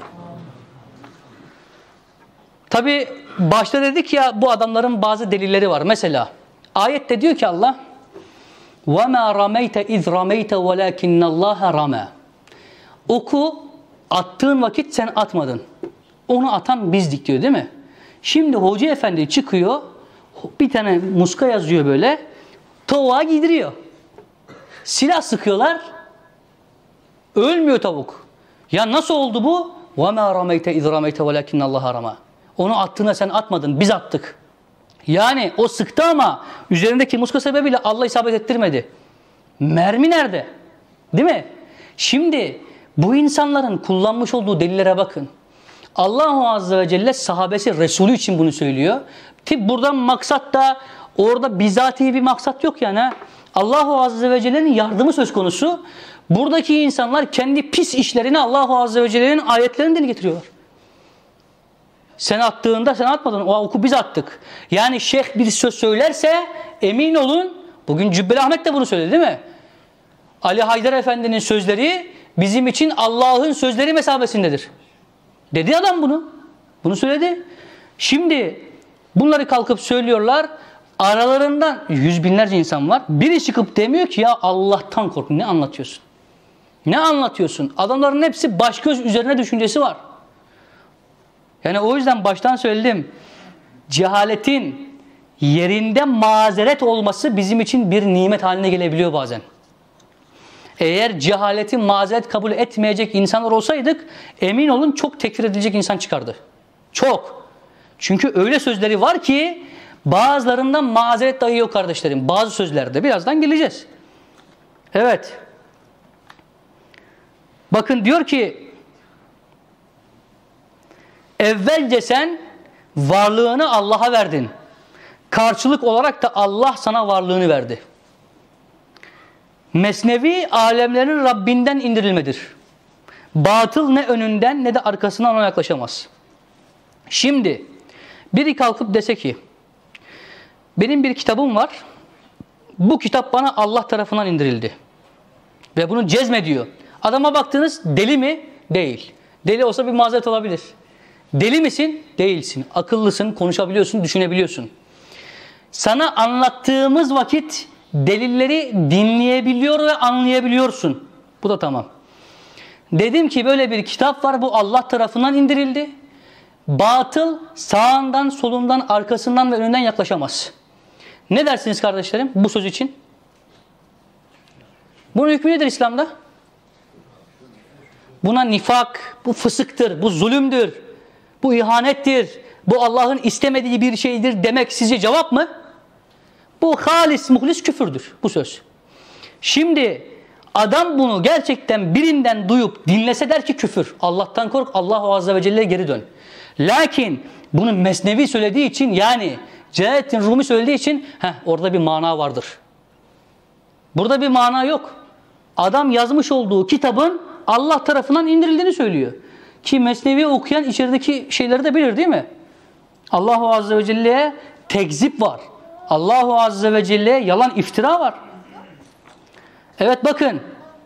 Tabi başta dedik ya, bu adamların bazı delilleri var. Mesela ayette diyor ki Allah وَمَا رَمَيْتَ اِذْ رَمَيْتَ وَلَاكِنَّ اللّٰهَ رَمَى. Oku attığın vakit sen atmadın. Onu atan bizdik diyor değil mi? Şimdi hoca efendi çıkıyor, bir tane muska yazıyor böyle, tavuğa giydiriyor. Silah sıkıyorlar, ölmüyor tavuk. Ya nasıl oldu bu? وَمَا رَمَيْتَ اِذْ رَمَيْتَ وَلَاكِنَّ اللّٰهَ رَمَى. Onu attığına sen atmadın, biz attık. Yani o sıktı ama üzerindeki muska sebebiyle Allah isabet ettirmedi. Mermi nerede? Değil mi? Şimdi bu insanların kullanmış olduğu delillere bakın. Allahu Azze ve Celle sahabesi Resulü için bunu söylüyor. Buradan maksat da orada bizatihi bir maksat yok yani. Allahu Azze ve Celle'nin yardımı söz konusu. Buradaki insanlar kendi pis işlerini Allahu Azze ve Celle'nin ayetlerini dile getiriyorlar. Sen attığında sen atmadın. O oku biz attık. Yani şeyh bir söz söylerse emin olun, bugün Cübbeli Ahmet de bunu söyledi değil mi? Ali Haydar Efendi'nin sözleri bizim için Allah'ın sözleri mesabesindedir. Dedi adam bunu. Bunu söyledi. Şimdi bunları kalkıp söylüyorlar. Aralarından yüz binlerce insan var. Biri çıkıp demiyor ki ya Allah'tan korkun. Ne anlatıyorsun? Ne anlatıyorsun? Adamların hepsi baş göz üzerine düşüncesi var. Yani o yüzden baştan söyledim. Cehaletin yerinde mazeret olması bizim için bir nimet haline gelebiliyor bazen. Eğer cehaleti mazeret kabul etmeyecek insanlar olsaydık emin olun çok tekfir edilecek insan çıkardı. Çok. Çünkü öyle sözleri var ki bazılarından mazeret dahi yok kardeşlerim. Bazı sözlerde birazdan geleceğiz. Evet. Bakın diyor ki evvelce sen varlığını Allah'a verdin. Karşılık olarak da Allah sana varlığını verdi. Mesnevi alemlerin Rabbinden indirilmedir. Batıl ne önünden ne de arkasından ona yaklaşamaz. Şimdi biri kalkıp dese ki benim bir kitabım var. Bu kitap bana Allah tarafından indirildi. Ve bunu cezmediyor. Adama baktınız deli mi? Değil. Deli olsa bir mazeret olabilir. Deli misin? Değilsin. Akıllısın, konuşabiliyorsun, düşünebiliyorsun. Sana anlattığımız vakit delilleri dinleyebiliyor ve anlayabiliyorsun. Bu da tamam. Dedim ki böyle bir kitap var, bu Allah tarafından indirildi. Batıl sağından, solundan, arkasından ve önünden yaklaşamaz. Ne dersiniz kardeşlerim bu söz için? Bunun hükmü nedir İslam'da? buna nifak, bu fısıktır, bu zulümdür, bu ihanettir, bu Allah'ın istemediği bir şeydir demek sizce cevap mı? Bu halis, muhlis küfürdür bu söz. Şimdi adam bunu gerçekten birinden duyup dinlese der ki küfür. Allah'tan kork, Allah Azze ve Celle'ye geri dön. Lakin bunu Mesnevi söylediği için, yani Celaleddin Rumi söylediği için orada bir mana vardır. Burada bir mana yok. Adam yazmış olduğu kitabın Allah tarafından indirildiğini söylüyor. Ki Mesnevi okuyan içerideki şeyleri de bilir değil mi? Allahu Azze ve Celle'ye tekzip var. Allahu Azze ve Celle'ye yalan iftira var. Evet bakın.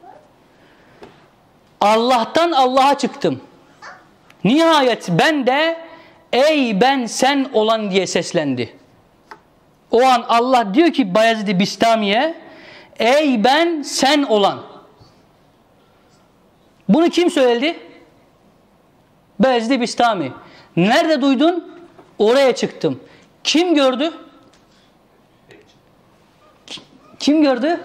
Allah'tan Allah'a çıktım. Nihayet ben de ey ben sen olan diye seslendi. O an Allah diyor ki Bayezid-i Bistami'ye ey ben sen olan. Bunu kim söyledi? Bayezid-i Bistami. Nerede duydun? Oraya çıktım. Kim gördü? Kim gördü?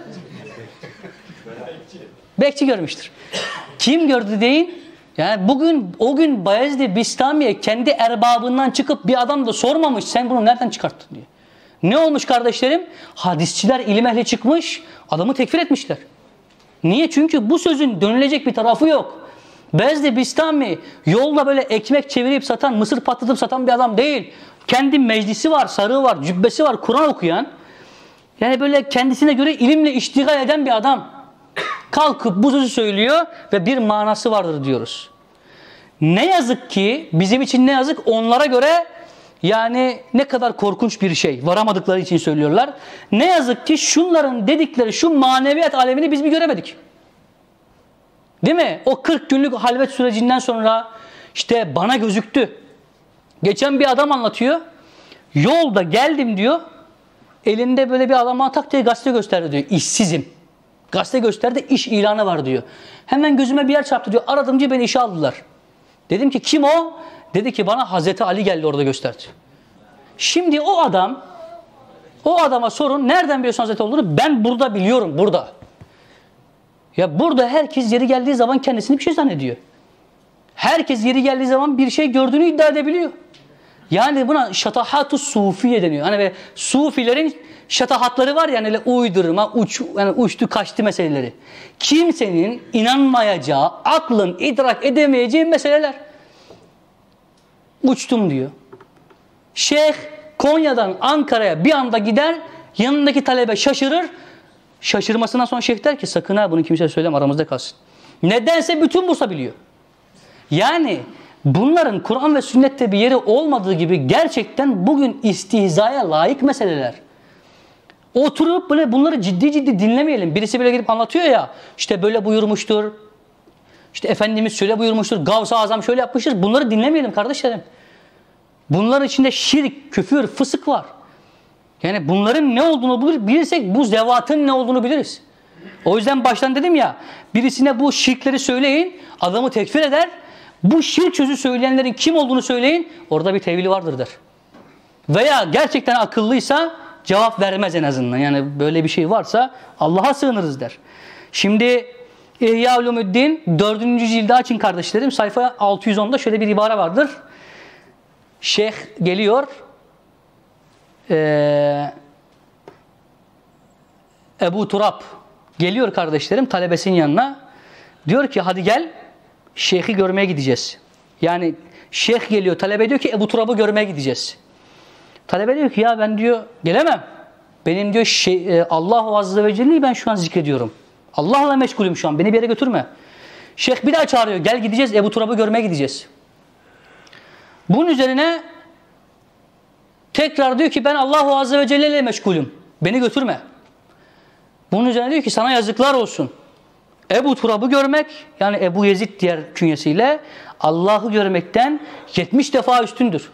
Bekçi görmüştür. Kim gördü deyin? Yani o gün Bayezid-i Bistami'ye kendi erbabından çıkıp bir adam da sormamış sen bunu nereden çıkarttın diye. Ne olmuş kardeşlerim? Hadisçiler, ilim ehli çıkmış, adamı tekfir etmişler. Niye? Çünkü bu sözün dönülecek bir tarafı yok. Bayezid-i Bistami yolda böyle ekmek çevirip satan, mısır patlatıp satan bir adam değil. Kendi meclisi var, sarığı var, cübbesi var, Kur'an okuyan. Yani böyle kendisine göre ilimle iştigal eden bir adam. Kalkıp bu sözü söylüyor ve bir manası vardır diyoruz. Ne yazık ki, bizim için ne yazık, onlara göre yani ne kadar korkunç bir şey. Varamadıkları için söylüyorlar. Ne yazık ki şunların dedikleri şu maneviyat alemini biz bir göremedik. Değil mi? O 40 günlük halvet sürecinden sonra işte bana gözüktü. Geçen bir adam anlatıyor. Yolda geldim diyor. Elinde böyle bir adama tak diye gazete gösterdi diyor. İşsizim. Gazete gösterdi, iş ilanı var diyor. Hemen gözüme bir yer çarptı diyor. Aradımcı beni işe aldılar. Dedim ki kim o? Dedi ki bana Hazreti Ali geldi orada gösterdi. Şimdi o adama sorun nereden biliyorsun Hazreti olduğunu? Ben burada biliyorum, burada. Ya burada herkes yeri geldiği zaman kendisini bir şey zannediyor. Herkes yeri geldiği zaman bir şey gördüğünü iddia edebiliyor. Yani buna şatahat-ı sufiye deniyor. Hani sufilerin şatahatları var ya, yani uydurma, yani uçtu kaçtı meseleleri. Kimsenin inanmayacağı, aklın idrak edemeyeceği meseleler. Uçtum diyor. Şeyh Konya'dan Ankara'ya bir anda gider, yanındaki talebe şaşırır. Şaşırmasından sonra şeyh der ki sakın ha bunu kimseye söyleme, aramızda kalsın. Nedense bütün Bursa biliyor. Yani bunların Kur'an ve sünnette bir yeri olmadığı gibi gerçekten bugün istihzaya layık meseleler. Oturup böyle bunları ciddi ciddi dinlemeyelim. Birisi böyle gelip anlatıyor ya, işte böyle buyurmuştur, işte Efendimiz şöyle buyurmuştur, Gavs-ı Azam şöyle yapmıştır. Bunları dinlemeyelim kardeşlerim. Bunların içinde şirk, küfür, fısık var. Yani bunların ne olduğunu bilirsek bu zevatın ne olduğunu biliriz. O yüzden baştan dedim ya, birisine bu şirkleri söyleyin, adamı tekfir eder. Bu şirk sözü söyleyenlerin kim olduğunu söyleyin, orada bir tevili vardır der. Veya gerçekten akıllıysa cevap vermez en azından. Yani böyle bir şey varsa Allah'a sığınırız der. Şimdi İhya Ulumuddin 4. cildi açın kardeşlerim. Sayfa 610'da şöyle bir ibare vardır. Şeyh geliyor. Ebu Turab geliyor kardeşlerim talebesinin yanına. Diyor ki hadi gel şeyhi görmeye gideceğiz. Yani şeyh geliyor, talebe diyor ki Ebu Turab'ı görmeye gideceğiz. Talebe diyor ki ya ben diyor gelemem. Benim diyor Allah Azze ve Celle'yi ben şu an zikrediyorum. Allah'la meşgulüm şu an, beni bir yere götürme. Şeyh bir daha çağırıyor, gel gideceğiz, Ebu Turab'ı görmeye gideceğiz. Bunun üzerine tekrar diyor ki ben Allah Azze ve Celle ile meşgulüm, beni götürme. Bunun üzerine diyor ki sana yazıklar olsun. Ebu Turab'ı görmek, yani Ebu Yezid diğer künyesiyle, Allah'ı görmekten 70 defa üstündür.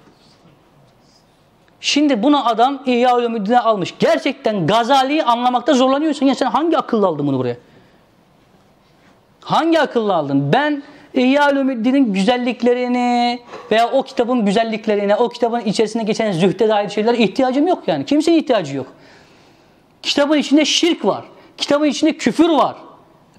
Şimdi bunu adam İhya Ulumuddin'e almış. Gerçekten Gazali'yi anlamakta zorlanıyorsun. Ya sen hangi akılla aldın bunu buraya? Hangi akılla aldın? Ben İhya Ulumuddin'in güzelliklerini veya o kitabın güzelliklerine, o kitabın içerisinde geçen zühde dair şeylere ihtiyacım yok yani. Kimsenin ihtiyacı yok. Kitabın içinde şirk var. Kitabın içinde küfür var.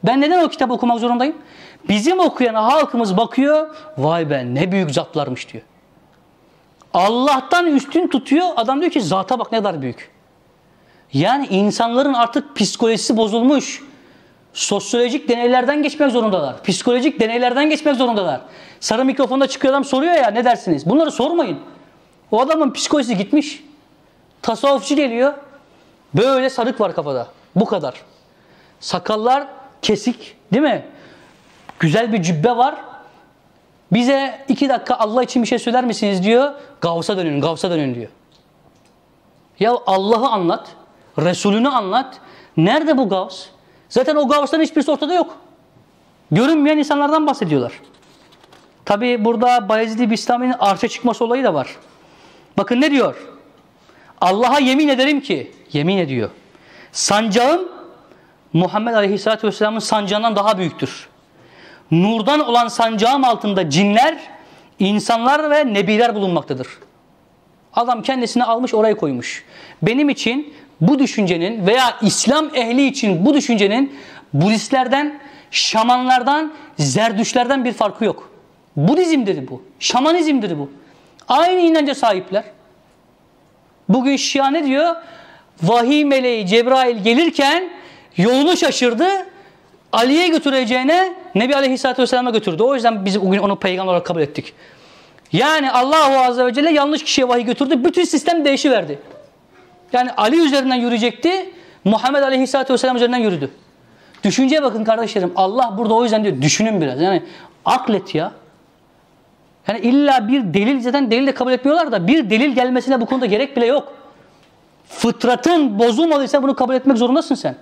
Ben neden o kitabı okumak zorundayım? Bizim okuyan halkımız bakıyor, vay be ne büyük zatlarmış diyor. Allah'tan üstün tutuyor, adam diyor ki zata bak ne kadar büyük. Yani insanların artık psikolojisi bozulmuş. Sosyolojik deneylerden geçmek zorundalar. Psikolojik deneylerden geçmek zorundalar. Sarı mikrofonda çıkıyor adam soruyor ya ne dersiniz? Bunları sormayın. O adamın psikolojisi gitmiş. Tasavvufçu geliyor. Böyle sarık var kafada. Bu kadar. Sakallar kesik değil mi? Güzel bir cübbe var. Bize 2 dakika Allah için bir şey söyler misiniz diyor. Gavs'a dönün, Gavs'a dönün diyor. Ya Allah'ı anlat. Resulünü anlat. Nerede bu Gavs? Zaten o Gavs'ların hiçbirisi ortada yok. Görünmeyen insanlardan bahsediyorlar. Tabi burada Bayezid Bistami'nin arşa çıkması olayı da var. Bakın ne diyor? Allah'a yemin ederim ki, yemin ediyor. Sancağım Muhammed Aleyhisselatü Vesselam'ın sancağından daha büyüktür. Nurdan olan sancağım altında cinler, insanlar ve nebiler bulunmaktadır. Adam kendisini almış oraya koymuş. Benim için bu düşüncenin veya İslam ehli için bu düşüncenin Budistlerden, Şamanlardan, Zerdüşlerden bir farkı yok. Budizmdir bu. Şamanizmdir bu. Aynı inanca sahipler. Bugün Şia ne diyor? Vahiy meleği Cebrail gelirken yolunu şaşırdı. Ali'ye götüreceğine Nebi Aleyhisselatü Vesselam'a götürdü. O yüzden biz bugün onu peygamber olarak kabul ettik. Yani Allahu Azze ve Celle yanlış kişiye vahiy götürdü. Bütün sistem değişiverdi. Yani Ali üzerinden yürüyecekti. Muhammed Aleyhisselatü Vesselam üzerinden yürüdü. Düşünceye bakın kardeşlerim. Allah burada o yüzden diyor düşünün biraz. Yani aklet ya. Yani illa bir delil, zaten delil de kabul etmiyorlar da bir delil gelmesine bu konuda gerek bile yok. Fıtratın bozulmadıysa bunu kabul etmek zorundasın sen.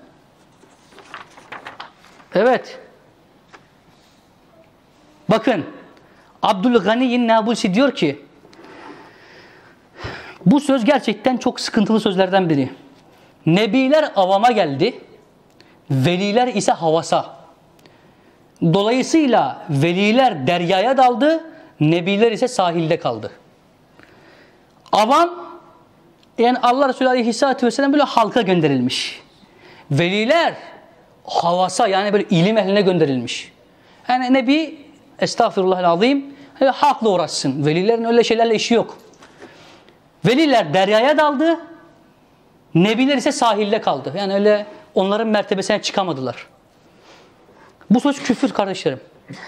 Evet. Bakın. Abdülgani Nabulsi diyor ki bu söz gerçekten çok sıkıntılı sözlerden biri. Nebiler avama geldi. Veliler ise havasa. Dolayısıyla veliler deryaya daldı. Nebiler ise sahilde kaldı. Avam yani Allah Resulü Aleyhisselatü Vesselam böyle halka gönderilmiş. Veliler havasa yani böyle ilim ehline gönderilmiş. Yani Nebi estağfirullahal-azim halkla uğraşsın. Velilerin öyle şeylerle işi yok. Veliler deryaya daldı. Nebiler ise sahilde kaldı. Yani öyle onların mertebesine çıkamadılar. Bu söz küfür kardeşlerim.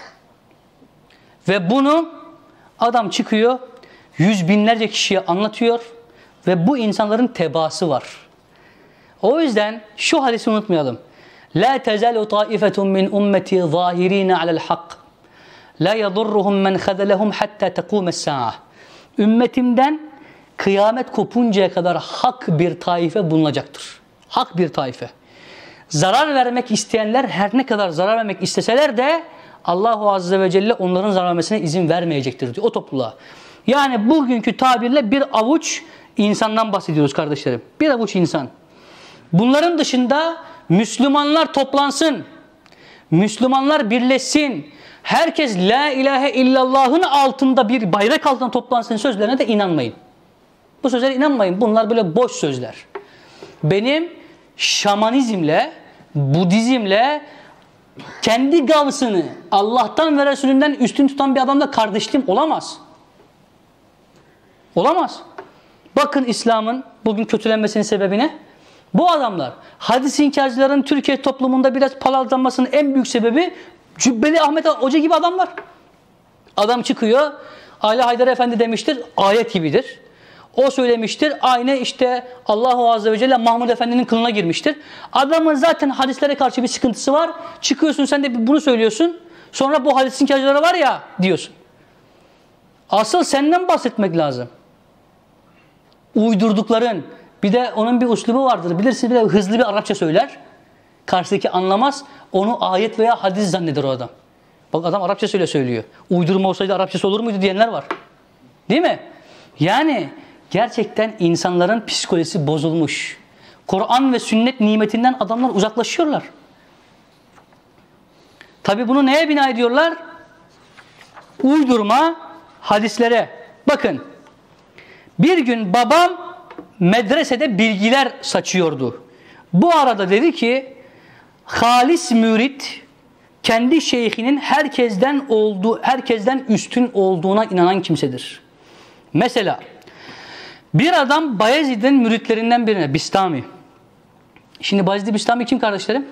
Ve bunu adam çıkıyor, yüz binlerce kişiye anlatıyor ve bu insanların tebaası var. O yüzden şu hadisi unutmayalım. La tezalu taifetun min ummeti zahirina alel hak. La yadurruhum men khadalahum hatta taqumes sa'a. Ümmetimden kıyamet kopuncaya kadar hak bir taife bulunacaktır. Hak bir taife. Zarar vermek isteyenler her ne kadar zarar vermek isteseler de Allahu Azze ve Celle onların zarar vermesine izin vermeyecektir diyor o topluluğa. Yani bugünkü tabirle bir avuç insandan bahsediyoruz kardeşlerim. Bir avuç insan. Bunların dışında Müslümanlar toplansın. Müslümanlar birleşsin. Herkes la ilahe illallah'ın altında bir bayrak altında toplansın sözlerine de inanmayın. Bu sözlere inanmayın. Bunlar böyle boş sözler. Benim şamanizmle, Budizmle kendi gavsını Allah'tan ve Resulünden üstün tutan bir adamla kardeşliğim olamaz. Olamaz. Bakın İslam'ın bugün kötülenmesinin sebebi ne? Bu adamlar. Hadis inkarcıların Türkiye toplumunda biraz palazlanmasının en büyük sebebi Cübbeli Ahmet Hoca gibi adamlar. Adam çıkıyor, Ali Haydar Efendi demiştir, ayet gibidir. O söylemiştir, aynı işte Allahu Azze ve Celle Mahmud Efendi'nin kılına girmiştir. Adamın zaten hadislere karşı bir sıkıntısı var. Çıkıyorsun sen de bunu söylüyorsun. Sonra bu hadisin inkarcıları var ya diyorsun. Asıl senden bahsetmek lazım. Uydurdukların. Bir de onun bir üslubu vardır. Bilirsiniz bir de hızlı bir Arapça söyler. Karşıdaki anlamaz. Onu ayet veya hadis zanneder o adam. Bak adam Arapça söylüyor. Uydurma olsaydı Arapçası olur muydu diyenler var. Değil mi? Yani gerçekten insanların psikolojisi bozulmuş. Kur'an ve sünnet nimetinden adamlar uzaklaşıyorlar. Tabi bunu neye bina ediyorlar? Uydurma hadislere. Bakın. Bir gün babam medresede bilgiler saçıyordu. Bu arada dedi ki halis mürit kendi şeyhinin herkesten üstün olduğuna inanan kimsedir. Mesela bir adam Bayezid'in müritlerinden birine, Bistami. Şimdi Bayezid Bistami kim kardeşlerim?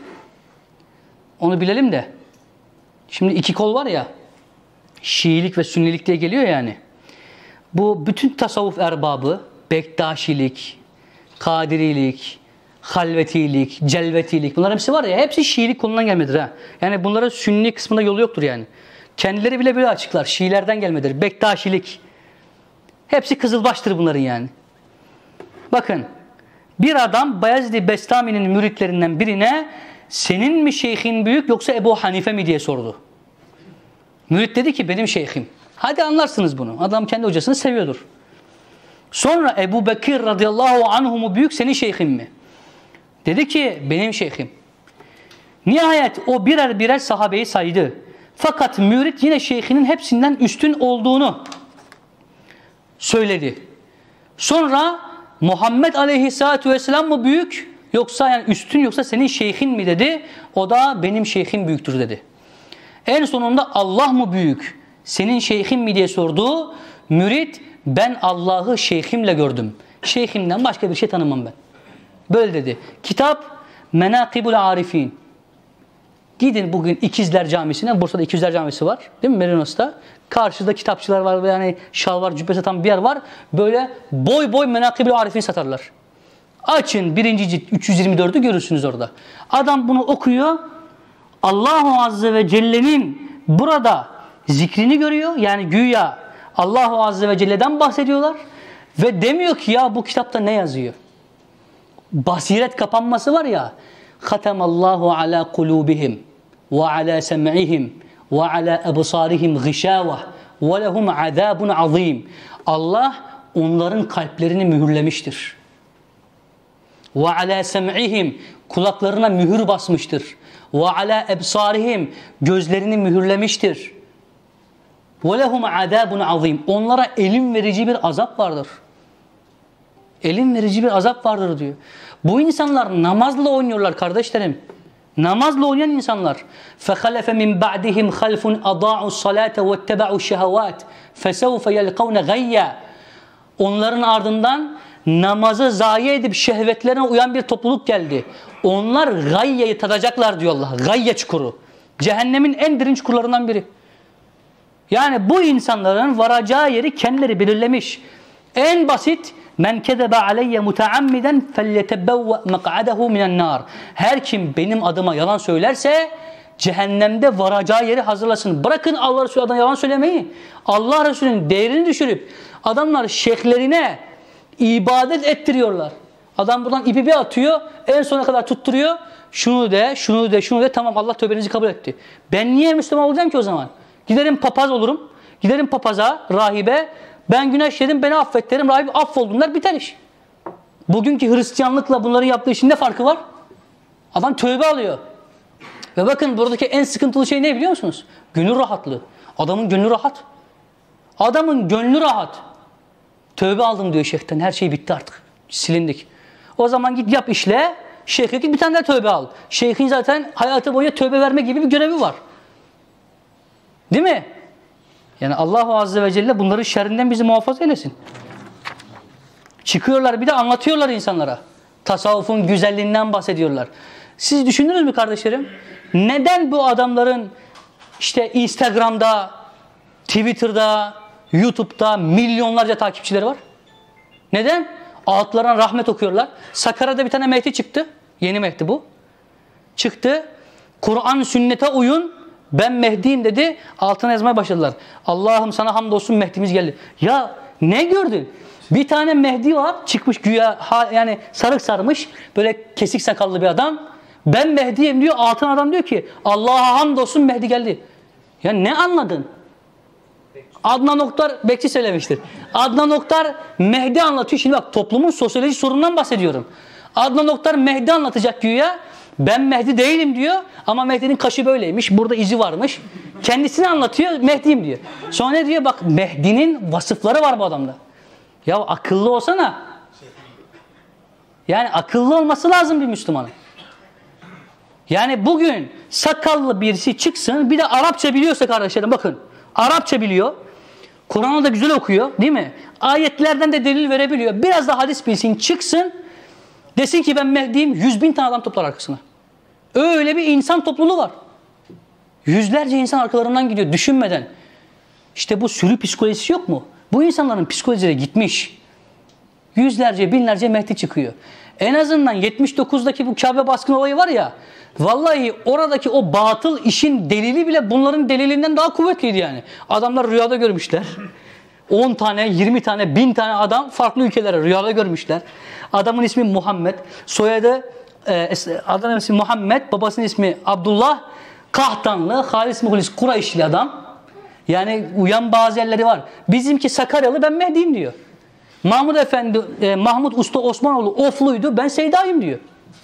Onu bilelim de. Şimdi iki kol var ya, Şiilik ve Sünnilik diye geliyor yani. Bu bütün tasavvuf erbabı, Bektaşilik, Kadirilik, Halvetilik, Celvetilik, bunlar hepsi var ya, hepsi Şiilik kolundan gelmedir ha. Yani bunların Sünni kısmında yolu yoktur yani. Kendileri bile böyle açıklar. Şiilerden gelmedir. Bektaşilik. Hepsi kızılbaştır bunların yani. Bakın, bir adam Bayezid Bestami'nin müritlerinden birine senin mi şeyhin büyük yoksa Ebu Hanife mi diye sordu. Mürit dedi ki benim şeyhim. Hadi anlarsınız bunu. Adam kendi hocasını seviyordur. Sonra Ebu Bekir radıyallahu anhu mu büyük, senin şeyhin mi? Dedi ki benim şeyhim. Nihayet o birer sahabeyi saydı. Fakat mürit yine şeyhinin hepsinden üstün olduğunu söyledi. Sonra Muhammed aleyhissalatu vesselam mı büyük yoksa yani üstün yoksa senin şeyhin mi dedi. O da benim şeyhim büyüktür dedi. En sonunda Allah mı büyük senin şeyhin mi diye sordu. Mürit ben Allah'ı şeyhimle gördüm. Şeyhimden başka bir şey tanımam ben. Böyle dedi. Kitap Menakibul Arifin. Gidin bugün İkizler Camisi'ne. Bursa'da İkizler Camisi var. Değil mi Merinos'ta? Karşıda kitapçılar var. Yani şalvar, cübbe satan bir yer var. Böyle boy boy Menakibul Arifin satarlar. Açın 1. cilt 324'ü görürsünüz orada. Adam bunu okuyor. Allahu Azze ve Celle'nin burada zikrini görüyor. Yani güya Allahu Azze ve Celle'den bahsediyorlar. Ve demiyor ki ya bu kitapta ne yazıyor? Basiret kapanması var ya. Khatamallahu ala kulubihim ve ala sem'ihim ve ala ebsarihim gışaveh ve lehum azabun azim. Allah onların kalplerini mühürlemiştir. Ve ala sem'ihim, kulaklarına mühür basmıştır. Ve ala ebsarihim, gözlerini mühürlemiştir. Ve lehum azabun azim. Onlara elim verici bir azap vardır. Elim verici bir azap vardır diyor. Bu insanlar namazla oynuyorlar kardeşlerim. Namazla oynayan insanlar. فَخَلَفَ مِنْ بَعْدِهِمْ خَلْفٌ أَضَاعُوا الصَّلَاةَ وَاتَّبَعُوا الشَّهَوَاتِ فَسَوْفَ يَلْقَوْنَ غَيَّ. Onların ardından namazı zayi edip şehvetlerine uyan bir topluluk geldi. Onlar gayyeyi tadacaklar diyor Allah. Gayye çukuru. Cehennemin en derin çukurlarından biri. Yani bu insanların varacağı yeri kendileri belirlemiş. En basit men kezebe aleyye muteammiden felyetebevve mek'adehu minen nar. Her kim benim adıma yalan söylerse cehennemde varacağı yeri hazırlasın. Bırakın Allah Resulü adına yalan söylemeyi. Allah Resulü'nün değerini düşürüp adamlar şeyhlerine ibadet ettiriyorlar. Adam buradan ipi bir atıyor, en sona kadar tutturuyor. Şunu de, şunu de, şunu de, tamam Allah tövbenizi kabul etti. Ben niye Müslüman olacağım ki o zaman? Giderim papaz olurum. Giderim papaza, rahibe. Ben günah işledim, beni affet derim. Rahip affoldumlar, biter iş. Bugünkü Hristiyanlıkla bunların yaptığı işin ne farkı var? Adam tövbe alıyor. Ve bakın buradaki en sıkıntılı şey ne biliyor musunuz? Gönül rahatlığı. Adamın gönlü rahat. Adamın gönlü rahat. Tövbe aldım diyor şeyhten. Her şey bitti artık. Silindik. O zaman git yap işle. Şeyhe git bir tane daha tövbe al. Şeyhin zaten hayatı boyunca tövbe verme gibi bir görevi var. Değil mi? Yani Allah Azze ve Celle bunların şerrinden bizi muhafaza eylesin. Çıkıyorlar bir de anlatıyorlar insanlara. Tasavvufun güzelliğinden bahsediyorlar. Siz düşündünüz mü kardeşlerim? Neden bu adamların işte Instagram'da, Twitter'da, YouTube'da milyonlarca takipçileri var? Neden? Altlarına rahmet okuyorlar. Sakarya'da bir tane Mehdi çıktı. Yeni Mehdi bu. Çıktı. Kur'an sünnete uyun. Ben Mehdi'yim dedi. Altına yazmaya başladılar. Allah'ım sana hamdolsun Mehdi'miz geldi. Ya ne gördün? Bir tane Mehdi var. Çıkmış güya yani sarık sarmış. Böyle kesik sakallı bir adam. Ben Mehdi'yim diyor. Altına adam diyor ki Allah'a hamdolsun Mehdi geldi. Ya ne anladın? Adnan Oktar bekçi söylemiştir. Adnan Oktar Mehdi anlatıyor. Şimdi bak toplumun sosyolojik sorunundan bahsediyorum. Adnan Oktar Mehdi anlatacak güya. Ben Mehdi değilim diyor ama Mehdi'nin kaşı böyleymiş. Burada izi varmış. Kendisini anlatıyor. Mehdi'yim diyor. Sonra ne diyor? Bak Mehdi'nin vasıfları var bu adamda. Ya akıllı olsana. Yani akıllı olması lazım bir Müslümanın. Yani bugün sakallı birisi çıksın, bir de Arapça biliyorsa kardeşlerim bakın. Arapça biliyor. Kur'an'ı da güzel okuyor değil mi? Ayetlerden de delil verebiliyor. Biraz da hadis bilsin, çıksın. Desin ki ben Mehdi'yim, 100.000 tane adam toplar arkasına. Öyle bir insan topluluğu var. Yüzlerce insan arkalarından gidiyor düşünmeden. İşte bu sürü psikolojisi yok mu? Bu insanların psikolojileri gitmiş. Yüzlerce, binlerce Mehdi çıkıyor. En azından 79'daki bu Kabe baskın olayı var ya, vallahi oradaki o batıl işin delili bile bunların delilinden daha kuvvetliydi yani. Adamlar rüyada görmüşler. 10 tane, 20 tane, 1000 tane adam farklı ülkelere rüyada görmüşler. Adamın ismi Muhammed, soyadı adamın ismi Muhammed, babasının ismi Abdullah, Kahtanlı, Halis Muhlis Kureyşli adam. Yani uyan bazı yerleri var. Bizimki Sakaryalı, ben Mehdi'yim diyor. Mahmud Efendi, Mahmud Usta Osmanoğlu Ofluydu, ben Seyda'yım diyor.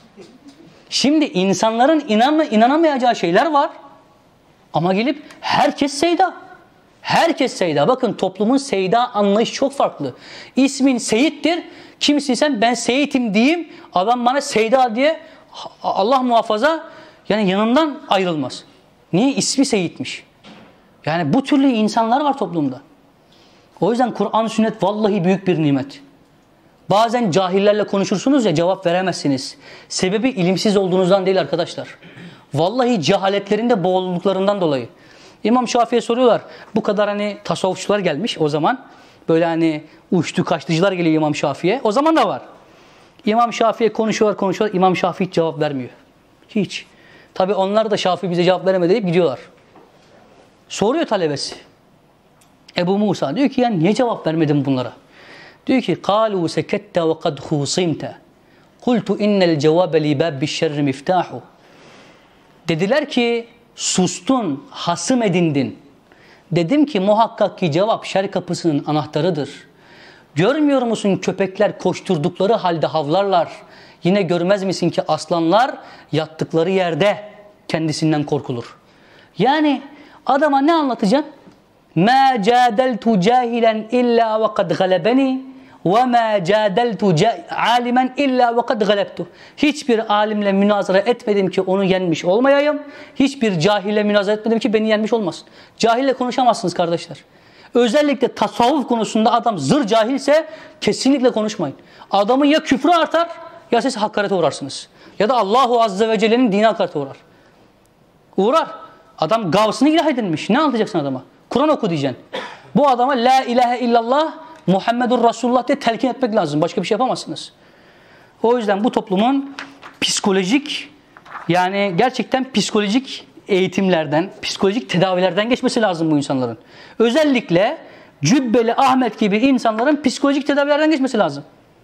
Şimdi insanların inanamayacağı şeyler var. Ama gelip herkes Seyda. Herkes Seyda. Bakın toplumun Seyda anlayışı çok farklı. İsmin Seyit'tir. Kimsin sen? Ben Seyit'im diyeyim. Adam bana Seyda diye Allah muhafaza yani yanından ayrılmaz. Niye? İsmi Seyit'miş. Yani bu türlü insanlar var toplumda. O yüzden Kur'an, sünnet vallahi büyük bir nimet. Bazen cahillerle konuşursunuz ya, cevap veremezsiniz. Sebebi ilimsiz olduğunuzdan değil arkadaşlar. Vallahi cehaletlerinde boğulduklarından dolayı. İmam Şafii'ye soruyorlar. Bu kadar hani tasavvufçular gelmiş o zaman. Böyle hani uçtu kaçtıcılar geliyor İmam Şafii'ye. O zaman da var. İmam Şafii'ye konuşuyorlar. İmam Şafii hiç cevap vermiyor. Hiç. Tabi onlar da Şafii bize cevap veremedi deyip gidiyorlar. Soruyor talebesi. Ebu Musa diyor ki ya niye cevap vermedin bunlara? Diyor ki قَالُوا سَكَتَّ وَقَدْ خُوصِمْتَ قُلْتُ اِنَّ الْجَوَابَ لِبَابِ الشَّرِّ مِفْتَاحُ. Dediler ki sustun, hasım edindin. Dedim ki muhakkak ki cevap şer kapısının anahtarıdır. Görmüyor musun köpekler koşturdukları halde havlarlar. Yine görmez misin ki aslanlar yattıkları yerde kendisinden korkulur. Yani adama ne anlatacaksın? مَا جَادَلْتُ جَاهِلًا اِلَّا وَقَدْ غَلَبَنِي وَمَا جَادَلْتُ عَالِمًا اِلَّا وَقَدْ غَلَبْتُ. Hiçbir alimle münazara etmedim ki onu yenmiş olmayayım. Hiçbir cahille münazara etmedim ki beni yenmiş olmasın. Cahille konuşamazsınız kardeşler. Özellikle tasavvuf konusunda adam zır cahilse kesinlikle konuşmayın. Adamın ya küfrü artar ya siz hakarete uğrarsınız. Ya da Allahu Azze ve Celle'nin dini hakarete uğrar. Uğrar. Adam gavsını ilah edinmiş. Ne anlatacaksın adama? Kur'an oku diyeceksin. Bu adama la ilahe illallah Muhammedur Resulullah diye telkin etmek lazım. Başka bir şey yapamazsınız. O yüzden bu toplumun psikolojik yani gerçekten psikolojik eğitimlerden, psikolojik tedavilerden geçmesi lazım bu insanların. Özellikle Cübbeli Ahmet gibi insanların psikolojik tedavilerden geçmesi lazım.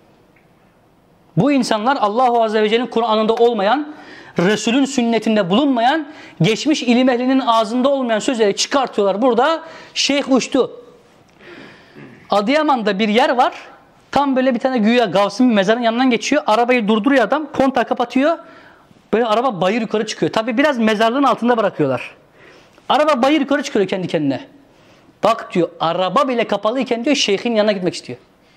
Bu insanlar Allahu Azze ve Celle'nin Kur'an'ında olmayan, Resul'ün sünnetinde bulunmayan, geçmiş ilim ehlinin ağzında olmayan sözleri çıkartıyorlar. Burada şeyh uçtu. Adıyaman'da bir yer var. Tam böyle bir tane güya Gavs'ın mezarın yanından geçiyor. Arabayı durduruyor adam. Kontağı kapatıyor. Böyle araba bayır yukarı çıkıyor. Tabi biraz mezarlığın altında bırakıyorlar. Araba bayır yukarı çıkıyor kendi kendine. Bak diyor araba bile kapalıyken diyor şeyhin yanına gitmek istiyor.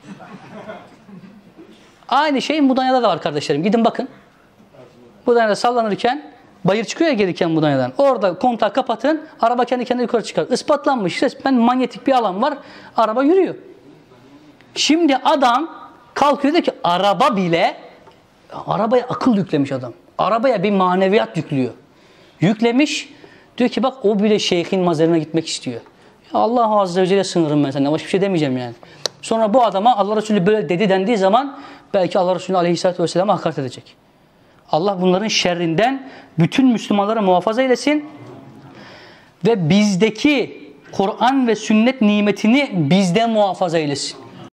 Aynı şey Mudanya'da da var kardeşlerim. Gidin bakın. Mudanya'da sallanırken bayır çıkıyor ya gelirken Mudanya'dan. Orada kontağı kapatın. Araba kendi kendine yukarı çıkar. Ispatlanmış resmen manyetik bir alan var. Araba yürüyor. Şimdi adam kalkıyor diyor ki araba bile arabaya akıl yüklemiş adam. Arabaya bir maneviyat yüklüyor. Yüklemiş. Diyor ki bak o bile şeyhin mazarına gitmek istiyor. Ya Allah Azze ve Celle sınırım ben senden. Başka bir şey demeyeceğim yani. Sonra bu adama Allah Resulü böyle dedi dendiği zaman belki Allah Resulü Aleyhisselatü Vesselam'a hakaret edecek. Allah bunların şerrinden bütün Müslümanları muhafaza eylesin. Ve bizdeki Kur'an ve sünnet nimetini bizde muhafaza eylesin.